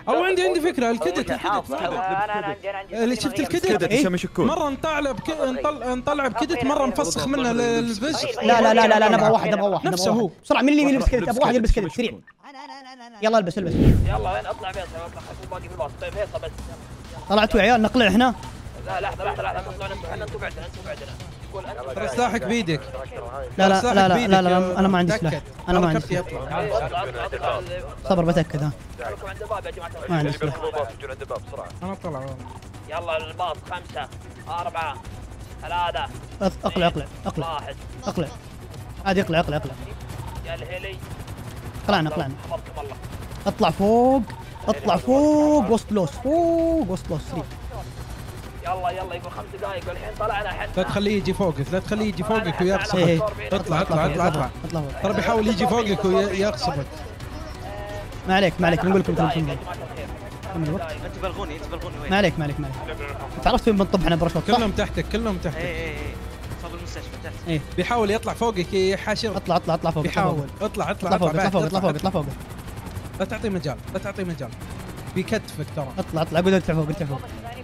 او عندي فكره الكدت انا عندي اللي شفت الكدت مره نطلع بكدت مره نفسخ منها الفيش. لا نبغى واحد نفسه هو. بسرعه مين اللي يلبس كدت؟ ابغى واحد يلبس كدت سريع. يلا البس يلا وين اطلع فيصل اطلع باقي في الباص. طيب فيصل بس طلعتوا يا عيال نقلع هنا. لا لحظه اطلعوا انتم بعدنا ترى سلاحك بيدك. لا انا ما عندي سلاح. انا ما عندي سلاح. صبر بتاكد ها. ما عندي سلاح. انا طلع. يلا الباص 5 4 3 اقلع 1 عادي اقلع يا الهيلي. اقلعنا اطلع فوق وسط لوس سريع. يلا يقول 5 دقائق والحين طلعنا حتى. لا تخليه يجي فوقك ويغصبك. اطلع ترى بيحاول يجي فوقك ويغصبك. ما عليك نقول لكم كم انت بلغوني ما عليك تعرفت فين بنطب احنا برشوت صح؟ كلهم تحتك ايه صوب المستشفى تحت. بيحاول يطلع فوقك يحاشر. اطلع فوق. بيحاول اطلع فوق. لا تعطيه مجال بيكتفك ترى. اطلع قول ارتفع فوق.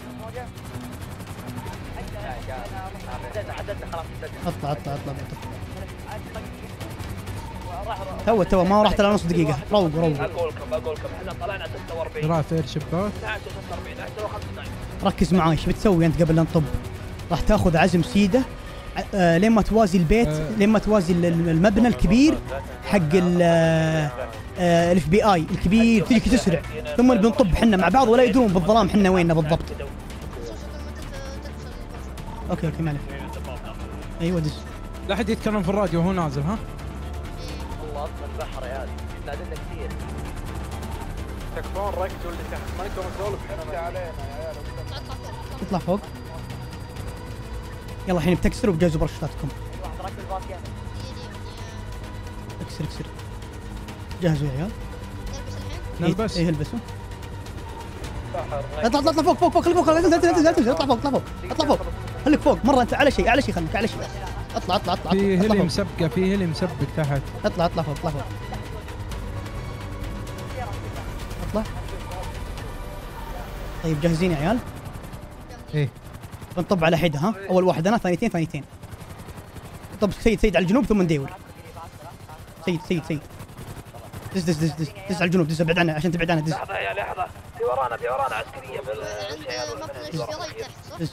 اطلع تو ما راحت الا نص دقيقة. روق اقول لكم احنا طلعنا 46 راح تير شباك. 46 ركز معاي ايش بتسوي انت قبل لا نطب؟ راح تاخذ عزم سيده لين ما توازي البيت لين ما توازي المبنى الكبير حق الاف بي اي الكبير تجيك تسرع ثم بنطب احنا مع بعض ولا يدرون بالظلام احنا ويننا بالضبط. اوكي ما عليك. ايوه دز. لا حد يتكلم في الراديو وهو نازل ها. الله اصلا البحر يا عيال نادلنا كثير. تكفون ركزوا اللي تحت ما نقدر نسولف احنا علينا يا عيال. اطلع فوق. يلا الحين بتكسروا بجهزوا برشوتاتكم. اكسر جهزوا يا عيال. نلبس. ايه البسوا. اطلع فوق خليك فوق انزل اطلع فوق خليك فوق مره انت على شيء خليك على شيء. اطلع فيه اللي مسبقه فيه اللي مسبق تحت. اطلع فوق. اطلع. طيب جاهزين يا عيال؟ ايه بنطب على حده ها. اول واحد انا ثانيتين. طب سيد على الجنوب ثم ندور. سيد دز على الجنوب دز ابعد عنه عشان تبعد عنه دز. لحظه يا لحظه في ورانا عسكريه دز.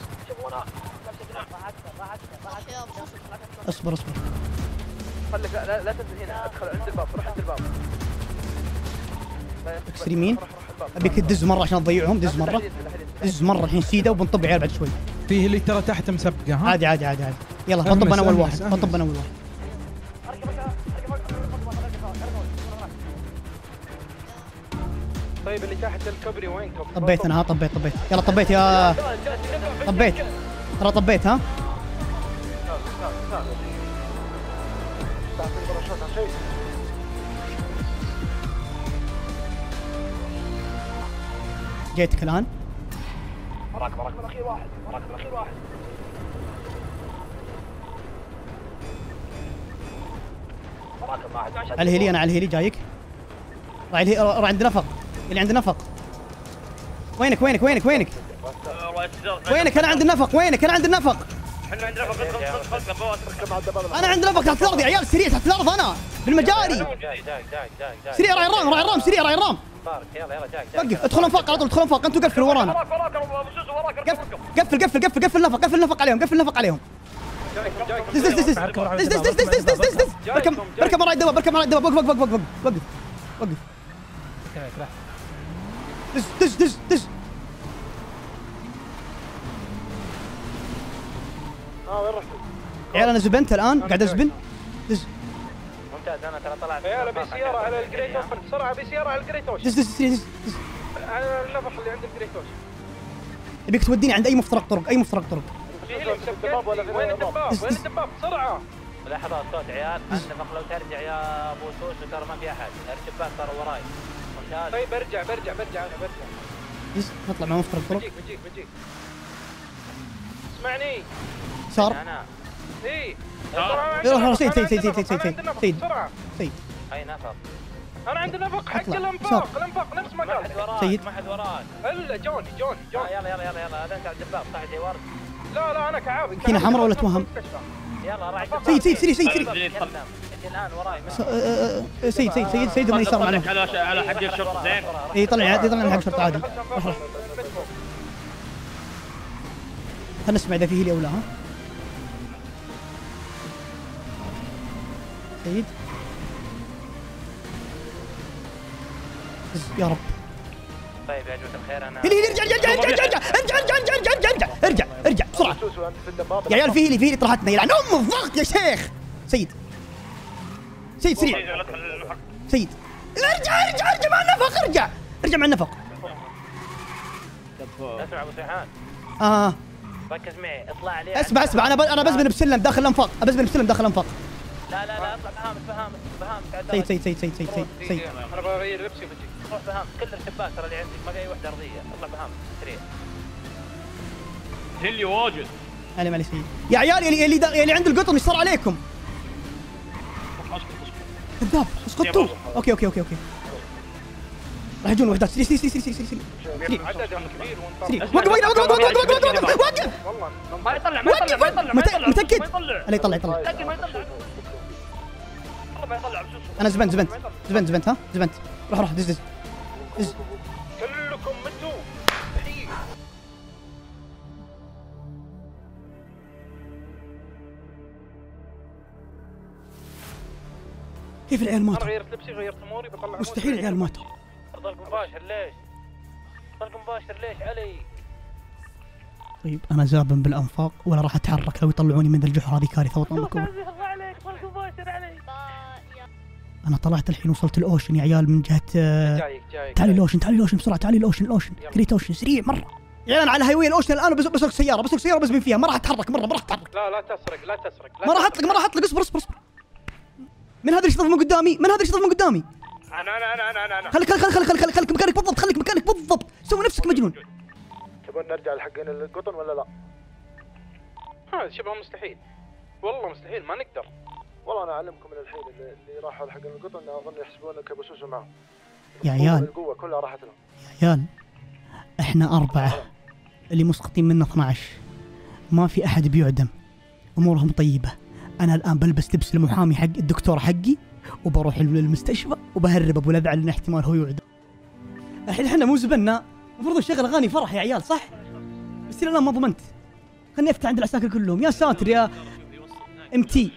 اصبر خليك لا تنزل هنا ادخل عند الباب روح عند الباب. اكسر يمين ابيك تدز مره عشان تضيعهم. دز مره الحين سيده وبنطب عيال بعد شوي. فيه اللي ترى تحت مسبقه ها. عادي يلا بنطب انا اول واحد. طيب اللي تحت الكبري وينكم؟ طبيت انا طبيت يلا طبيت يا طبيت ها. جيتك الان. وراك الاخير واحد على الهيلي انا على الهيلي جايك. راح عند نفق اللي عند نفق. وينك انا عند النفق. احنا عند نفق انا عند نفق تحت الارض يا عيال. سريع تحت الارض انا بالمجاري. سريع راعي الرام سريع راعي الرام. وقف ادخل انفاق على طول. ادخل انفاق انتوا قفلوا ورانا. قفل نفق عليهم. دز بركب مراي الدواب وقف. دز وين رحت؟ عيال انا زبنت الان قاعد ازبن. دز ممتاز انا ترى طلعت. عيال بسياره على الجريت اوبن بسرعه بسياره على الجريت اوش. دز على النفق اللي عند الجريت اوش. ابيك توديني عند اي مفترق طرق. وين الدباب بسرعه. لحظه صوت عيال النفق لو ترجع يا ابو سوسو ترى ما في احد. الشباك ترى وراي. ممتاز. طيب برجع انا برجع. نطلع مع مفترق طرق. بجيك اسمعني. صار ايه سيد سيد. اي نفق انا عندي نفق حق الانفاق نفس مكان. سيد ما حد وراك الا جوني يلا انت على الدباب صح زي ورد. لا انا كعابي. فينا حمراء ولا توهم؟ يلا راح سيد الان وراي. سيد من يسار معنا. على حق الشرطه زين. اي طلع من حق الشرطه عادي. خلنا نسمع اذا فيه لي او لا. ها سيد يا رب. طيب يا جماعه الخير انا ارجع بسرعه يا عيال. فيه لي طرحتنا يلعن ام الضغط يا شيخ. سيد سريع. سيد ارجع مع النفق. ارجع مع النفق. اسمع ابو سيحان. ركز معي اطلع عليه. اسمع انا بزبن بسلم داخل الانفاق. لا اطلع بهامك. سيد انا بغير لبسي وبجي. روح بهامك. كل الشباك ترى اللي عندك ما في وحده ارضيه. اطلع بهامك سريع. جلي واجد. علي سيد يا عيال. اللي عند القطن ايش صار عليكم؟ كذاب اسقطوا. اوكي راح يجون وحدات. سري عددهم كبير وقف. والله ما يطلع. متأكد؟ لا يطلع. انا زبنت. ها زبنت. روح دز. كلكم متوا. كيف العيال ماتوا؟ انا غيرت لبسي غيرت اموري بطلع. مستحيل العيال ماتوا. طلق مباشر ليش علي؟ طيب انا زابن بالانفاق ولا راح اتحرك. لو يطلعوني من ذا الجحر هذه كارثه وطن مكبر. عليك طلق مباشر علي. انا طلعت الحين وصلت الاوشن يا عيال من جهه. جايك تعالي الاوشن بسرعه. تعالي الاوشن كريت اوشن سريع مره يا عيال. انا على هاي واي الاوشن الان بسوق سياره بزبن فيها. ما راح اتحرك مره. ما راح اتحرك. لا تسرق. ما راح اطلق. اصبر. من هذا اللي يشطف من قدامي؟ انا خليك مكانك بالضبط. سوي نفسك مجنون. تبون نرجع لحقين القطن ولا لا؟ هذا شبه مستحيل. والله مستحيل ما نقدر. والله انا اعلمكم من الحين اللي راحوا لحقين القطن اظن يحسبونك ابو سوسو معهم. يا عيال القوه كلها راحت لهم. يا عيال احنا 4 اللي مسقطين منا 12. ما في احد بيعدم. امورهم طيبه. انا الان بلبس لبس المحامي حق الدكتور حقي وبروح المستشفى وبهرب ابو لذع لان احتمال هو يعدم. الحين احنا مو زبنا. المفروض نشغل اغاني فرح يا عيال صح؟ بس الان ما ضمنت. خلني افتح عند العساكر كلهم. يا ساتر يا امتي.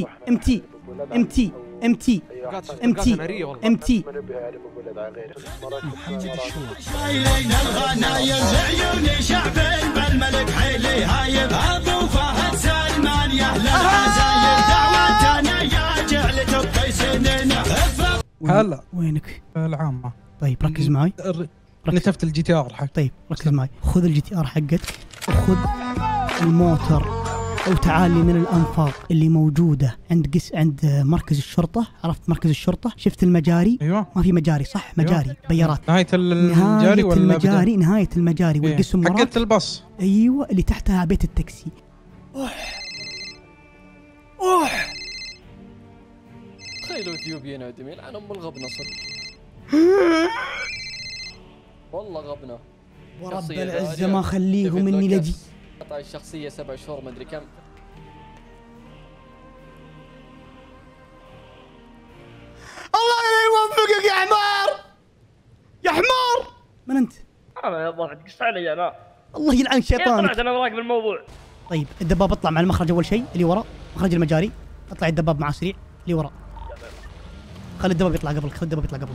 شايلين الغنايم بعيون شعب بالملك حيلي هايب. ابو فهد سلمان يا اهل العزايم دعوتنا يا جعلة القيسين. هلا وينك؟ العامة. طيب ركز معي. نتفت الجي تي ار حق. طيب ركز معي. خذ الجي تي ار حقك وخذ الموتر وتعالي من الانفاق اللي موجوده عند مركز الشرطه. عرفت مركز الشرطه؟ شفت المجاري؟ ايوه ما في مجاري صح؟ مجاري بيارات. نهايه المجاري ولا نهايه المجاري والقسم مرات حقت الباص. ايوه اللي تحتها بيت التاكسي. تخيلوا اثيوبيا نادم يلعن ام الغبنه صدق. والله غبنه. ورب العزه ما خليهم مني لجي. قطع الشخصيه 7 شهور ما ادري كم. الله يوفقك يا حمار. من انت؟ انا الظاهر تقص علي انا. الله يلعن شيطانك. طلعت انا راكب الموضوع. طيب الدباب اطلع مع المخرج اول شيء اللي ورا مخرج المجاري. اطلع الدباب معاه سريع اللي ورا. خلي الدباب يطلع قبلك.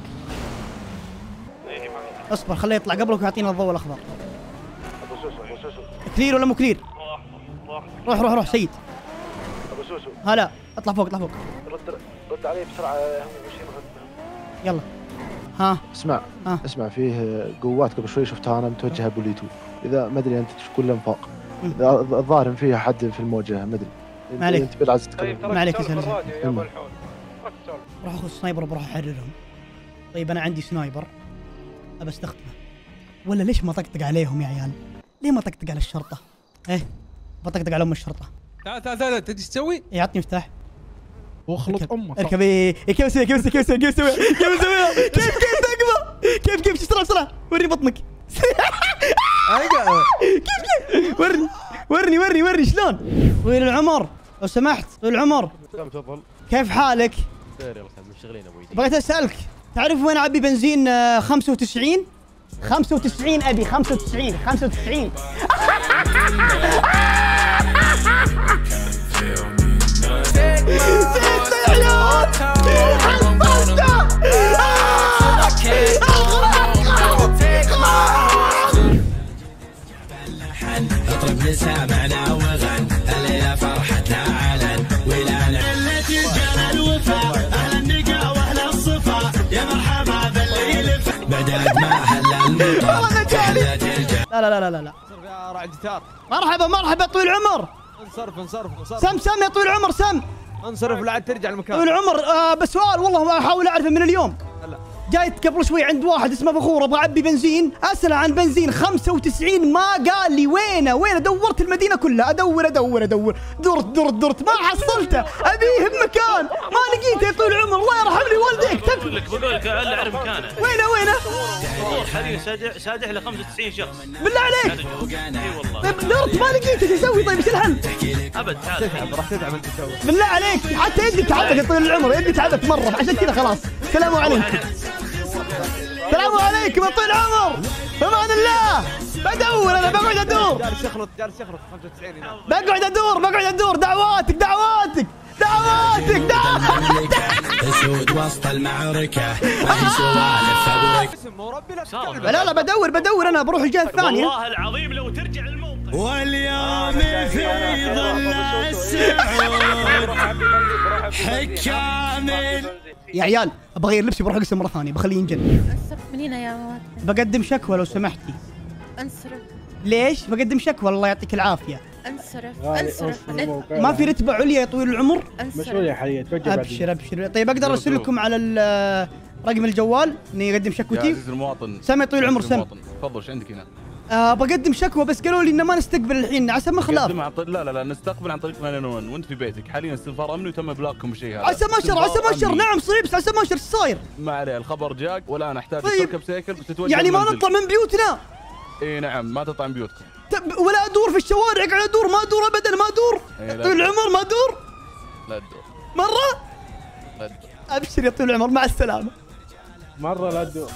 اصبر خليه يطلع قبلك ويعطينا الضوء الاخضر. ابو سوسو كلير ولا مو كلير؟ روح سيد. ابو سوسو هلا اطلع فوق. رد علي بسرعه. يلا ها اسمع فيه قوات قبل شوي شفتها انا متوجهه بوليتو. اذا ما ادري انت تقول الانفاق. الظاهر فيها حد في المواجهه ما ادري. ما عليك. انت بالعز تتكلم. ما عليك راح اخذ سنايبر وبروح احررهم. طيب انا عندي سنايبر ابى استخدمه. ولا ليش ما طقطق عليهم يا عيال؟ ليه ما طقطق على الشرطه؟ بطقطق على ام الشرطه. تعال تدري ايش تسوي؟ يعطني مفتاح. واخلط امك. اركب. كيف اسوي كيف اسوي كيف اسوي كيف اسوي كيف اسوي كيف تقبى كيف بسرعه وري بطنك. كيف ورني شلون. طويل العمر لو سمحت. طويل العمر تفضل. كيف حالك؟ خير يا اخي مشتغلين ابوي. بغيت اسالك تعرف وين اعبي بنزين 95 ابي 95. اطرب لسامعنا وغن هلا فرحتنا علن ولان التي جرى الوفا اهل النقا واهل الصفا يا مرحبا بالليل بدات ما هلا المطر. لا صرف يا راعي الجتار. مرحبا طويل العمر. انصرف سم يا طويل العمر سم. انصرف ولا عاد ترجع المكان. طويل العمر بس سؤال والله ما احاول اعرفه من اليوم. جايت قبل شوي عند واحد اسمه فخور ابغى اعبي بنزين، اسال عن بنزين 95 ما قال لي وينه. دورت المدينه كلها ادور درت ما حصلته، ابيه بمكان ما لقيته يا طويل العمر. الله يرحم لي والديك. بقول لك الا اعرف مكانه. وينه؟ حاليا سادح ل 95 شخص. بالله عليك. اي والله. طيب درت ما لقيته ايش اسوي؟ طيب ايش الحل؟ ابد راح تتعب انت تسوي. بالله عليك حتى يدي تعبت يا طويل العمر، يدي تعبت مره عشان كذا خلاص. السلام عليكم. السلام عليكم يا طويل العمر. بأمان الله بدور انا بقعد ادور. جالس يخلط 95 هنا. بقعد ادور دعواتك اسود وسط المعركه اي سوالف ابوك. لا بدور انا بروح الجهه الثانيه. والله العظيم لو ترجع الموقع. واليوم في ظل السعود حكام. يا عيال ابغى اغير لبسي بروح اقسم مره ثانيه بخليه ينجن. انصرف من هنا يا مواد. بقدم شكوى لو سمحتي. انصرف. ليش؟ بقدم شكوى الله يعطيك العافيه. انصرف. ما في رتبه عليا يا طويل العمر؟ مسؤوليه حاليا توجه. ابشر. طيب اقدر ارسل لكم على رقم الجوال اني اقدم شكوتي؟ يا عزيزي المواطن. سامي طويل العمر سم. تفضل ايش عندك هنا؟ بقدم شكوى بس قالوا لي انه ما نستقبل الحين عسى ما خلاف. لا نستقبل عن طريق 911 وانت في بيتك حاليا استنفار امني وتم ابلاغكم بالشيء هذا. عسى ما شر نعم صعيب عسى ما شر ايش صاير؟ ما عليه الخبر جاك والان احتاج تركب سيكل وتتوجه يعني ما نطلع من بيوتنا؟ اي نعم ما تطلع من بيوتكم. ولا ادور في الشوارع قاعد ادور ما ادور ابدا ما ادور. طويل العمر ما ادور؟ لا تدور مره؟ لا تدور. ابشر يا طويل العمر مع السلامه. مره لا تدور.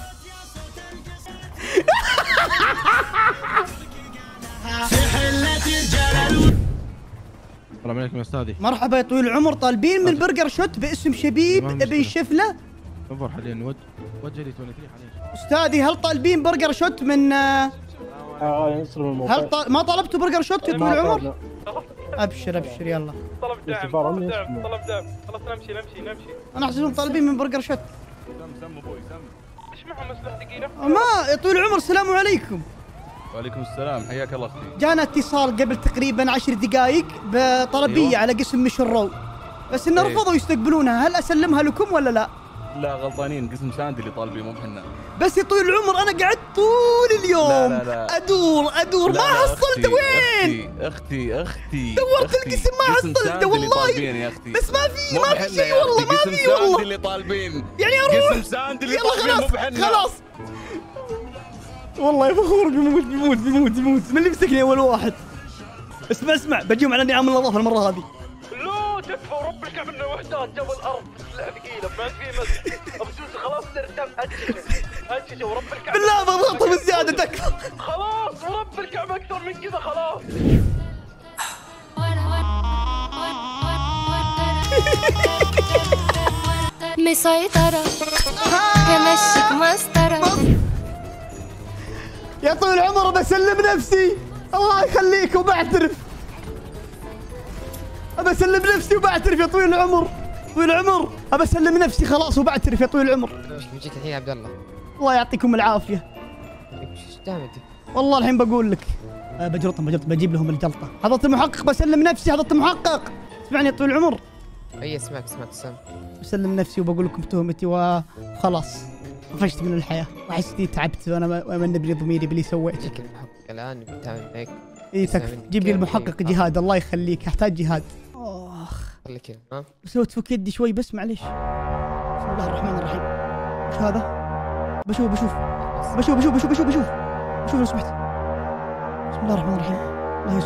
السلام عليكم يا استاذي. مرحبا يا طويل العمر طالبين من برجر شوت باسم شبيب بن شفله. انظر حاليا وجه لي 23 حاليا. استاذي هل طالبين برجر شوت من ينصر من الموقع. هل ما طلبتوا برجر شوت يا طويل العمر؟ ابشر يلا. طلب دعم خلاص نمشي انا احسبهم طالبين من برجر شوت. سم ابوي سم. ايش معهم اسلحه ثقيله؟ ما يا طويل العمر السلام عليكم. وعليكم السلام حياك الله اختي. جانا اتصال قبل تقريبا 10 دقائق بطلبيه أيوة. على قسم مش الرو بس انه رفضوا يستقبلونها. هل اسلمها لكم ولا لا؟ لا غلطانين قسم ساندي اللي طالبين مو بحنا. بس يا طويل العمر انا قعدت طول اليوم لا. ادور ما حصلت. وين؟ اختي دورت القسم ما حصلت والله. يا أختي. بس ما في شيء والله ما في والله. ساندي اللي طالبين. يعني اروح قسم ساندي اللي طالبين مو بحنا. خلاص والله يا فخور بيموت من اللي مسكني اول واحد. اسمع بجيهم على نعم النظافه المره هذه. لا تكفى ورب الكعبه انه وحدات جنب الارض اسلحه ثقيله ما في مس. ابو سوسو خلاص نرتم هجشه ورب الكعبه. بالله بضغطهم بزياده تكفى. خلاص ورب الكعبه اكثر من كذا خلاص. مسيطرة همشيك مسطرة. يا طويل العمر بسلم نفسي الله يخليك وبعترف. بسلم نفسي وبعترف يا طويل العمر. طويل العمر بسلم نفسي خلاص وبعترف يا طويل العمر. ايش بيجيك الحين يا عبد الله؟ الله يعطيكم العافيه. والله الحين بقول لك بجلطهم بجيب لهم الجلطه. حضرة المحقق بسلم نفسي. حضرة المحقق اسمعني يا طويل العمر. اي اسمعك سام. بسلم نفسي وبقول لكم تهمتي وخلاص طفشت من الحياه واحس اني تعبت وانا ما نبري ضميري باللي سويته. يجيك المحقق الان بتعمل هيك. اي تكفى جيب لي المحقق جهاد الله يخليك احتاج جهاد. خليك كذا ها. سويت فك يدي شوي بس معليش. بسم الله الرحمن الرحيم. ايش هذا؟ بشوف لو سمحت. بسم الله الرحمن الرحيم. الله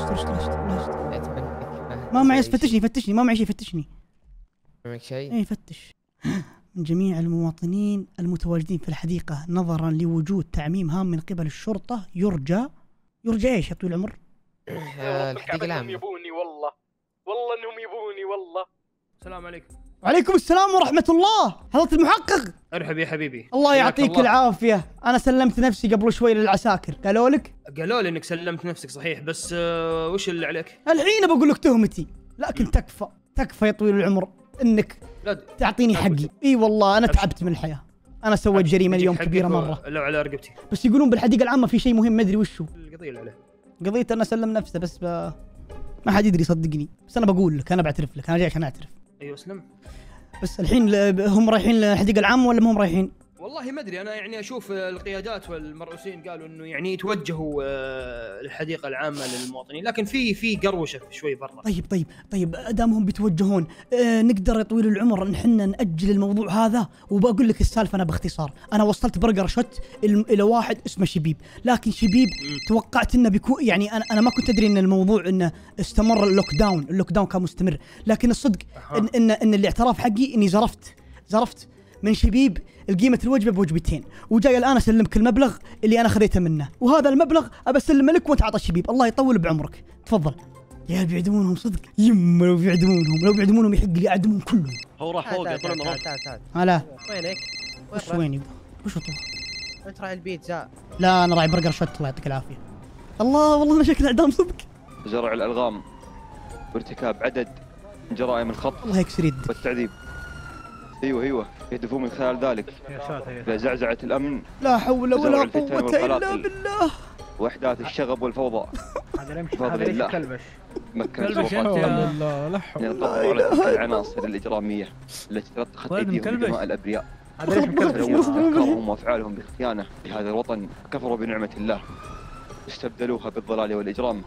يستر. ما معي فتشني ما معي شيء فتشني. معك شيء؟ اي فتش. من جميع المواطنين المتواجدين في الحديقة نظرا لوجود تعميم هام من قبل الشرطة يرجى ايش يا طويل العمر؟ الحديقة العامة. يبوني والله انهم يبوني والله. السلام عليكم. وعليكم السلام ورحمة الله. حضرة المحقق. ارحب يا حبيبي. الله يعطيك العافية. أنا سلمت نفسي قبل شوي للعساكر، قالوا لك؟ قالوا لي إنك سلمت نفسك صحيح، بس وش اللي عليك؟ الحين بقول لك تهمتي، لكن تكفى يا طويل العمر إنك تعطيني حقي. إي والله أنا تعبت من الحياة. أنا سويت جريمة اليوم كبيرة مرة. لو على رقبتي. بس يقولون بالحديقة العامة في شيء مهم ما أدري وش هو. القضية اللي عليه. قضية أنا سلم نفسه بس ما حد يدري صدقني، بس أنا بقول لك، أنا بعترف لك، أنا جاي عشان أعترف. ايوه اسلم. بس الحين هم رايحين للحديقة العامة ولا ما هم رايحين؟ والله ما ادري، انا يعني اشوف القيادات والمرؤوسين قالوا انه يعني يتوجهوا للحديقة العامة للمواطنين، لكن في قروشة شوي برا. طيب دامهم بيتوجهون نقدر يا طويل العمر نحن نأجل الموضوع هذا، وبقول لك السالفة انا باختصار. انا وصلت برجر شوت الى واحد اسمه شبيب، لكن شبيب توقعت انه بيكون يعني انا ما كنت ادري ان الموضوع انه استمر اللوك داون كان مستمر، لكن الصدق ان الاعتراف حقي اني زرفت من شبيب القيمة الوجبة بوجبتين، وجاي الآن أسلمك المبلغ اللي أنا خذيته منه، وهذا المبلغ أبى أسلمه لك وأنت عطى الشبيب. الله يطول بعمرك، تفضل. يا بيعدمونهم صدق، يما لو بيعدمونهم يحق لي أعدمهم كلهم. هو راح فوق يا طول العمر. هلا وينك؟ وين يبا؟ وش طول؟ أنت راعي البيتزا؟ لا أنا راعي برجر شوت. الله يعطيك العافية. الله والله أنا شكل إعدام صدق. زرع الألغام وارتكاب عدد من جرائم الخطف الله يكسر يدك والتعذيب. ايوه يهدفون من خلال ذلك لزعزعة الامن. لا حول ولا قوة الا بالله. واحداث الشغب والفوضى. بفضل الله مكن لا حول ينطبقوا على تلك العناصر الإجرامية التي تلطخت أيديهم بدماء الأبرياء. أفكارهم وأفعالهم بالخيانة لهذا الوطن، كفروا بنعمة الله استبدلوها بالضلال والإجرام.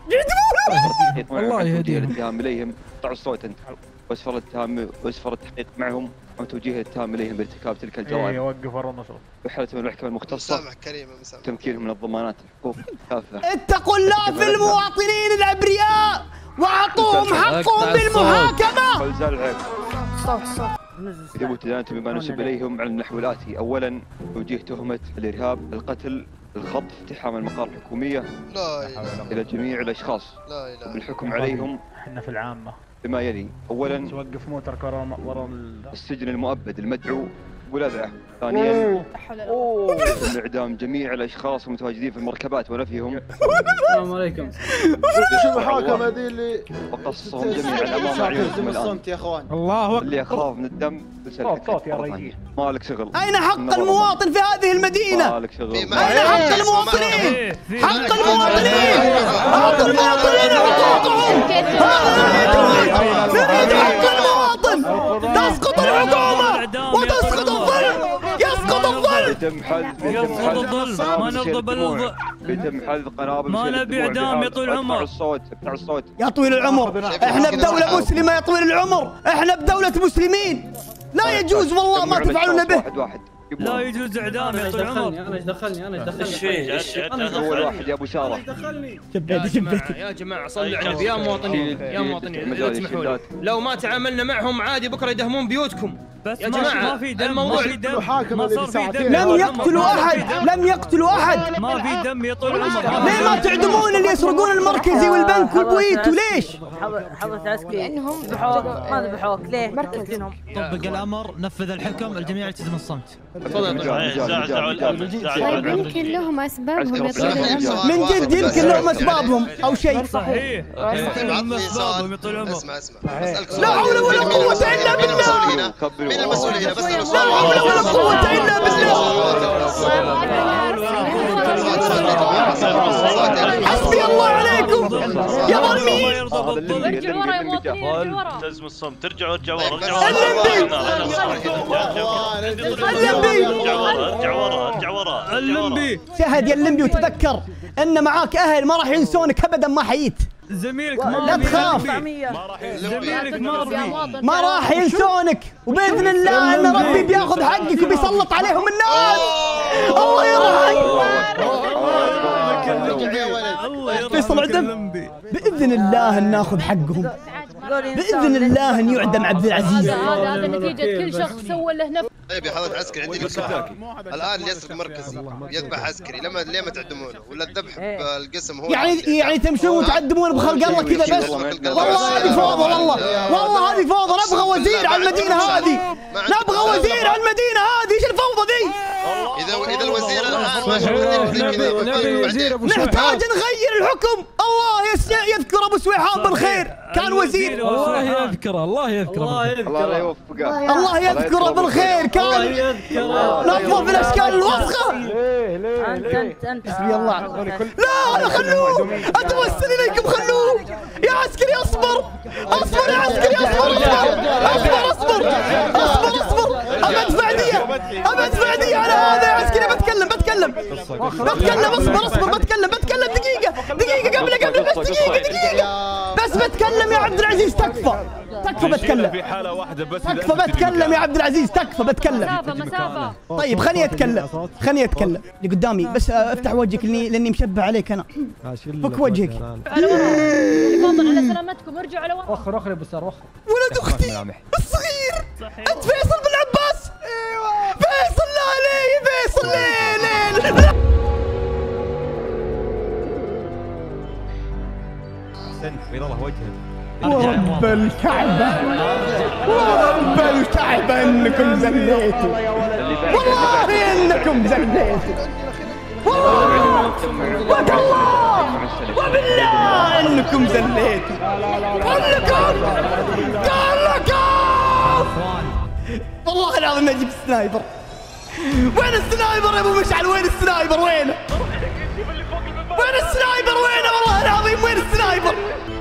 الله يهديهم. الاتهام إليهم قطعوا الصوت أنت، واسفر التحقيق معهم وتوجيه الاتهام إليهم بارتكاب تلك الجرائم. يوقف ورا النصر. بحالة من المحكمة المختصة تمكينهم من الضمانات الحقوق كافة. اتقوا الله في المواطنين الأبرياء وأعطوهم حقهم بالمحاكمة. ثبوت إدانتهم بما نسب إليهم على النحو الآتي: أولاً توجيه تهمة الإرهاب، القتل، الخطف، اقتحام المقار الحكومية إلى جميع الأشخاص بالحكم عليهم احنا في العامة بما يلي: أولاً توقف موترك ورا السجن المؤبد المدعو والأذعة. ثانياً إعدام جميع الأشخاص المتواجدين في المركبات ونفيهم. السلام عليكم. شو المحاكمة ذي اللي وقصهم جميعاً أمام عيونكم الآن. يا اخوان. الله اللي يخاف من الدم صوت يا رجال. مالك شغل. أين حق المواطن في هذه المدينة؟ مالك شغل. أين حق المواطنين؟ حق المواطنين! حق المواطنين حقوقهم! نريد حق المواطن! تسقط الحكومة وتسقط الظلم! يسقط الظلم! يتم حذف ما نرضى بالظلم. يتم حذف قنابل ما نبي اعدام يا طويل العمر. ابتع الصوت يا طويل العمر، احنا بدولة مسلمة يا طويل العمر، احنا بدولة مسلمين، لا يجوز والله ما تفعلون به. واحد لا يجوز اعدام يا طويل العمر. انا ايش دخلني ايش فيه؟ اول واحد يا ابو شاره. شبيتي يا جماعه صلوا على النبي. يا مواطنين اذا تسمحوا لي، لو ما تعاملنا معهم عادي بكره يدهمون بيوتكم. بس يا جماعه ما في دم، الموضوع ما صار في دم. لم يقتلوا احد. ما في دم يا طويل العمر. ليه ما تعدمون اللي يسرقون المركزي والبنك والبويت وليش؟ حضرة عسكري لانهم ما ذبحوك ليه؟ مركزينهم. طبق الامر، نفذ الحكم، الجميع يلتزم الصمت. زعزعوا الامن. طيب يمكن لهم اسبابهم من جد يمكن لهم اسبابهم او شيء. صحيح لهم اسبابهم يا طويل العمر. اسمع لا حول ولا قوة الا بالله. مين المسؤولين؟ بس لا حول ولا قوة الا بالله. حسبي الله عليكم يا ظالمين. ارجع ورا يا مواطنين، ارجع ورا. التزموا الصمت. ارجعوا ارجعوا ورا. اللمبي ارجع ورا. اللمبي شهد يا اللمبي، وتذكر ان معاك اهل ما راح ينسونك ابدا ما حييت. زميلك لا تخاف، زميلك ما راح ينسونك، وباذن الله ان ربي بياخذ حقك وبيسلط عليهم الناس. الله يرحمك. فيصل عدم، باذن الله ان ناخذ حقهم، باذن الله ان يعدم عبد العزيز. هذا نتيجة كل شخص سوى له نفس. طيب يا حضرة عسكري، عندي سؤال. الان اللي يسرق مركزي يذبح عسكري، ليه ما تعدمونه؟ ولا الذبح بالقسم هو يعني تمشون وتعدمون بخلق الله كذا بس؟ والله هذه فوضى، والله هذه فوضى. نبغى وزير على المدينة هذه، نبغى وزير على المدينة هذه. ايش الفوضى ذي؟ اذا الوزير الان ما شغال زي كذا نحتاج نغير الحكم. الله يذكر ابو سويحان بالخير، كان وزير. الله يذكره، الله يذكره، الله يوفقه، الله يذكره بالخير، كان نظف الاشكال الوسخه. انت حسبي الله. لا خلوه، اتوسل اليكم خلوه يا عسكري. اصبر يا عسكري، اصبر. ابى ادفع دية على هذا يا عسكري. بتكلم اصبر بتكلم دقيقة قبل بس دقيقة بس بتكلم يا عبد العزيز. تكفى بتكلم في حالة واحدة بس. تكفى بتكلم يا عبد العزيز، تكفى بتكلم. مسافة. طيب خليني اتكلم اللي قدامي. بس افتح وجهك لاني مشبه عليك انا. فك وجهك. تفضل على سلامتكم، ارجعوا على ورا. وخر يا بسار، وخر. ولد اختي الصغير انت فيصل بن عباس. ايوه فيصل. لا ليه فيصل؟ ليه احسنت، بيض الله وجهك. ورب الكعبة انكم زليتوا، والله انكم زليتوا، والله وبالله انكم زليتوا كلكم. والله العظيم اجيب السنايبر. وين السنايبر يا ابو مشعل؟ وين السنايبر؟ وين السنايبر؟ والله العظيم وين السنايبر؟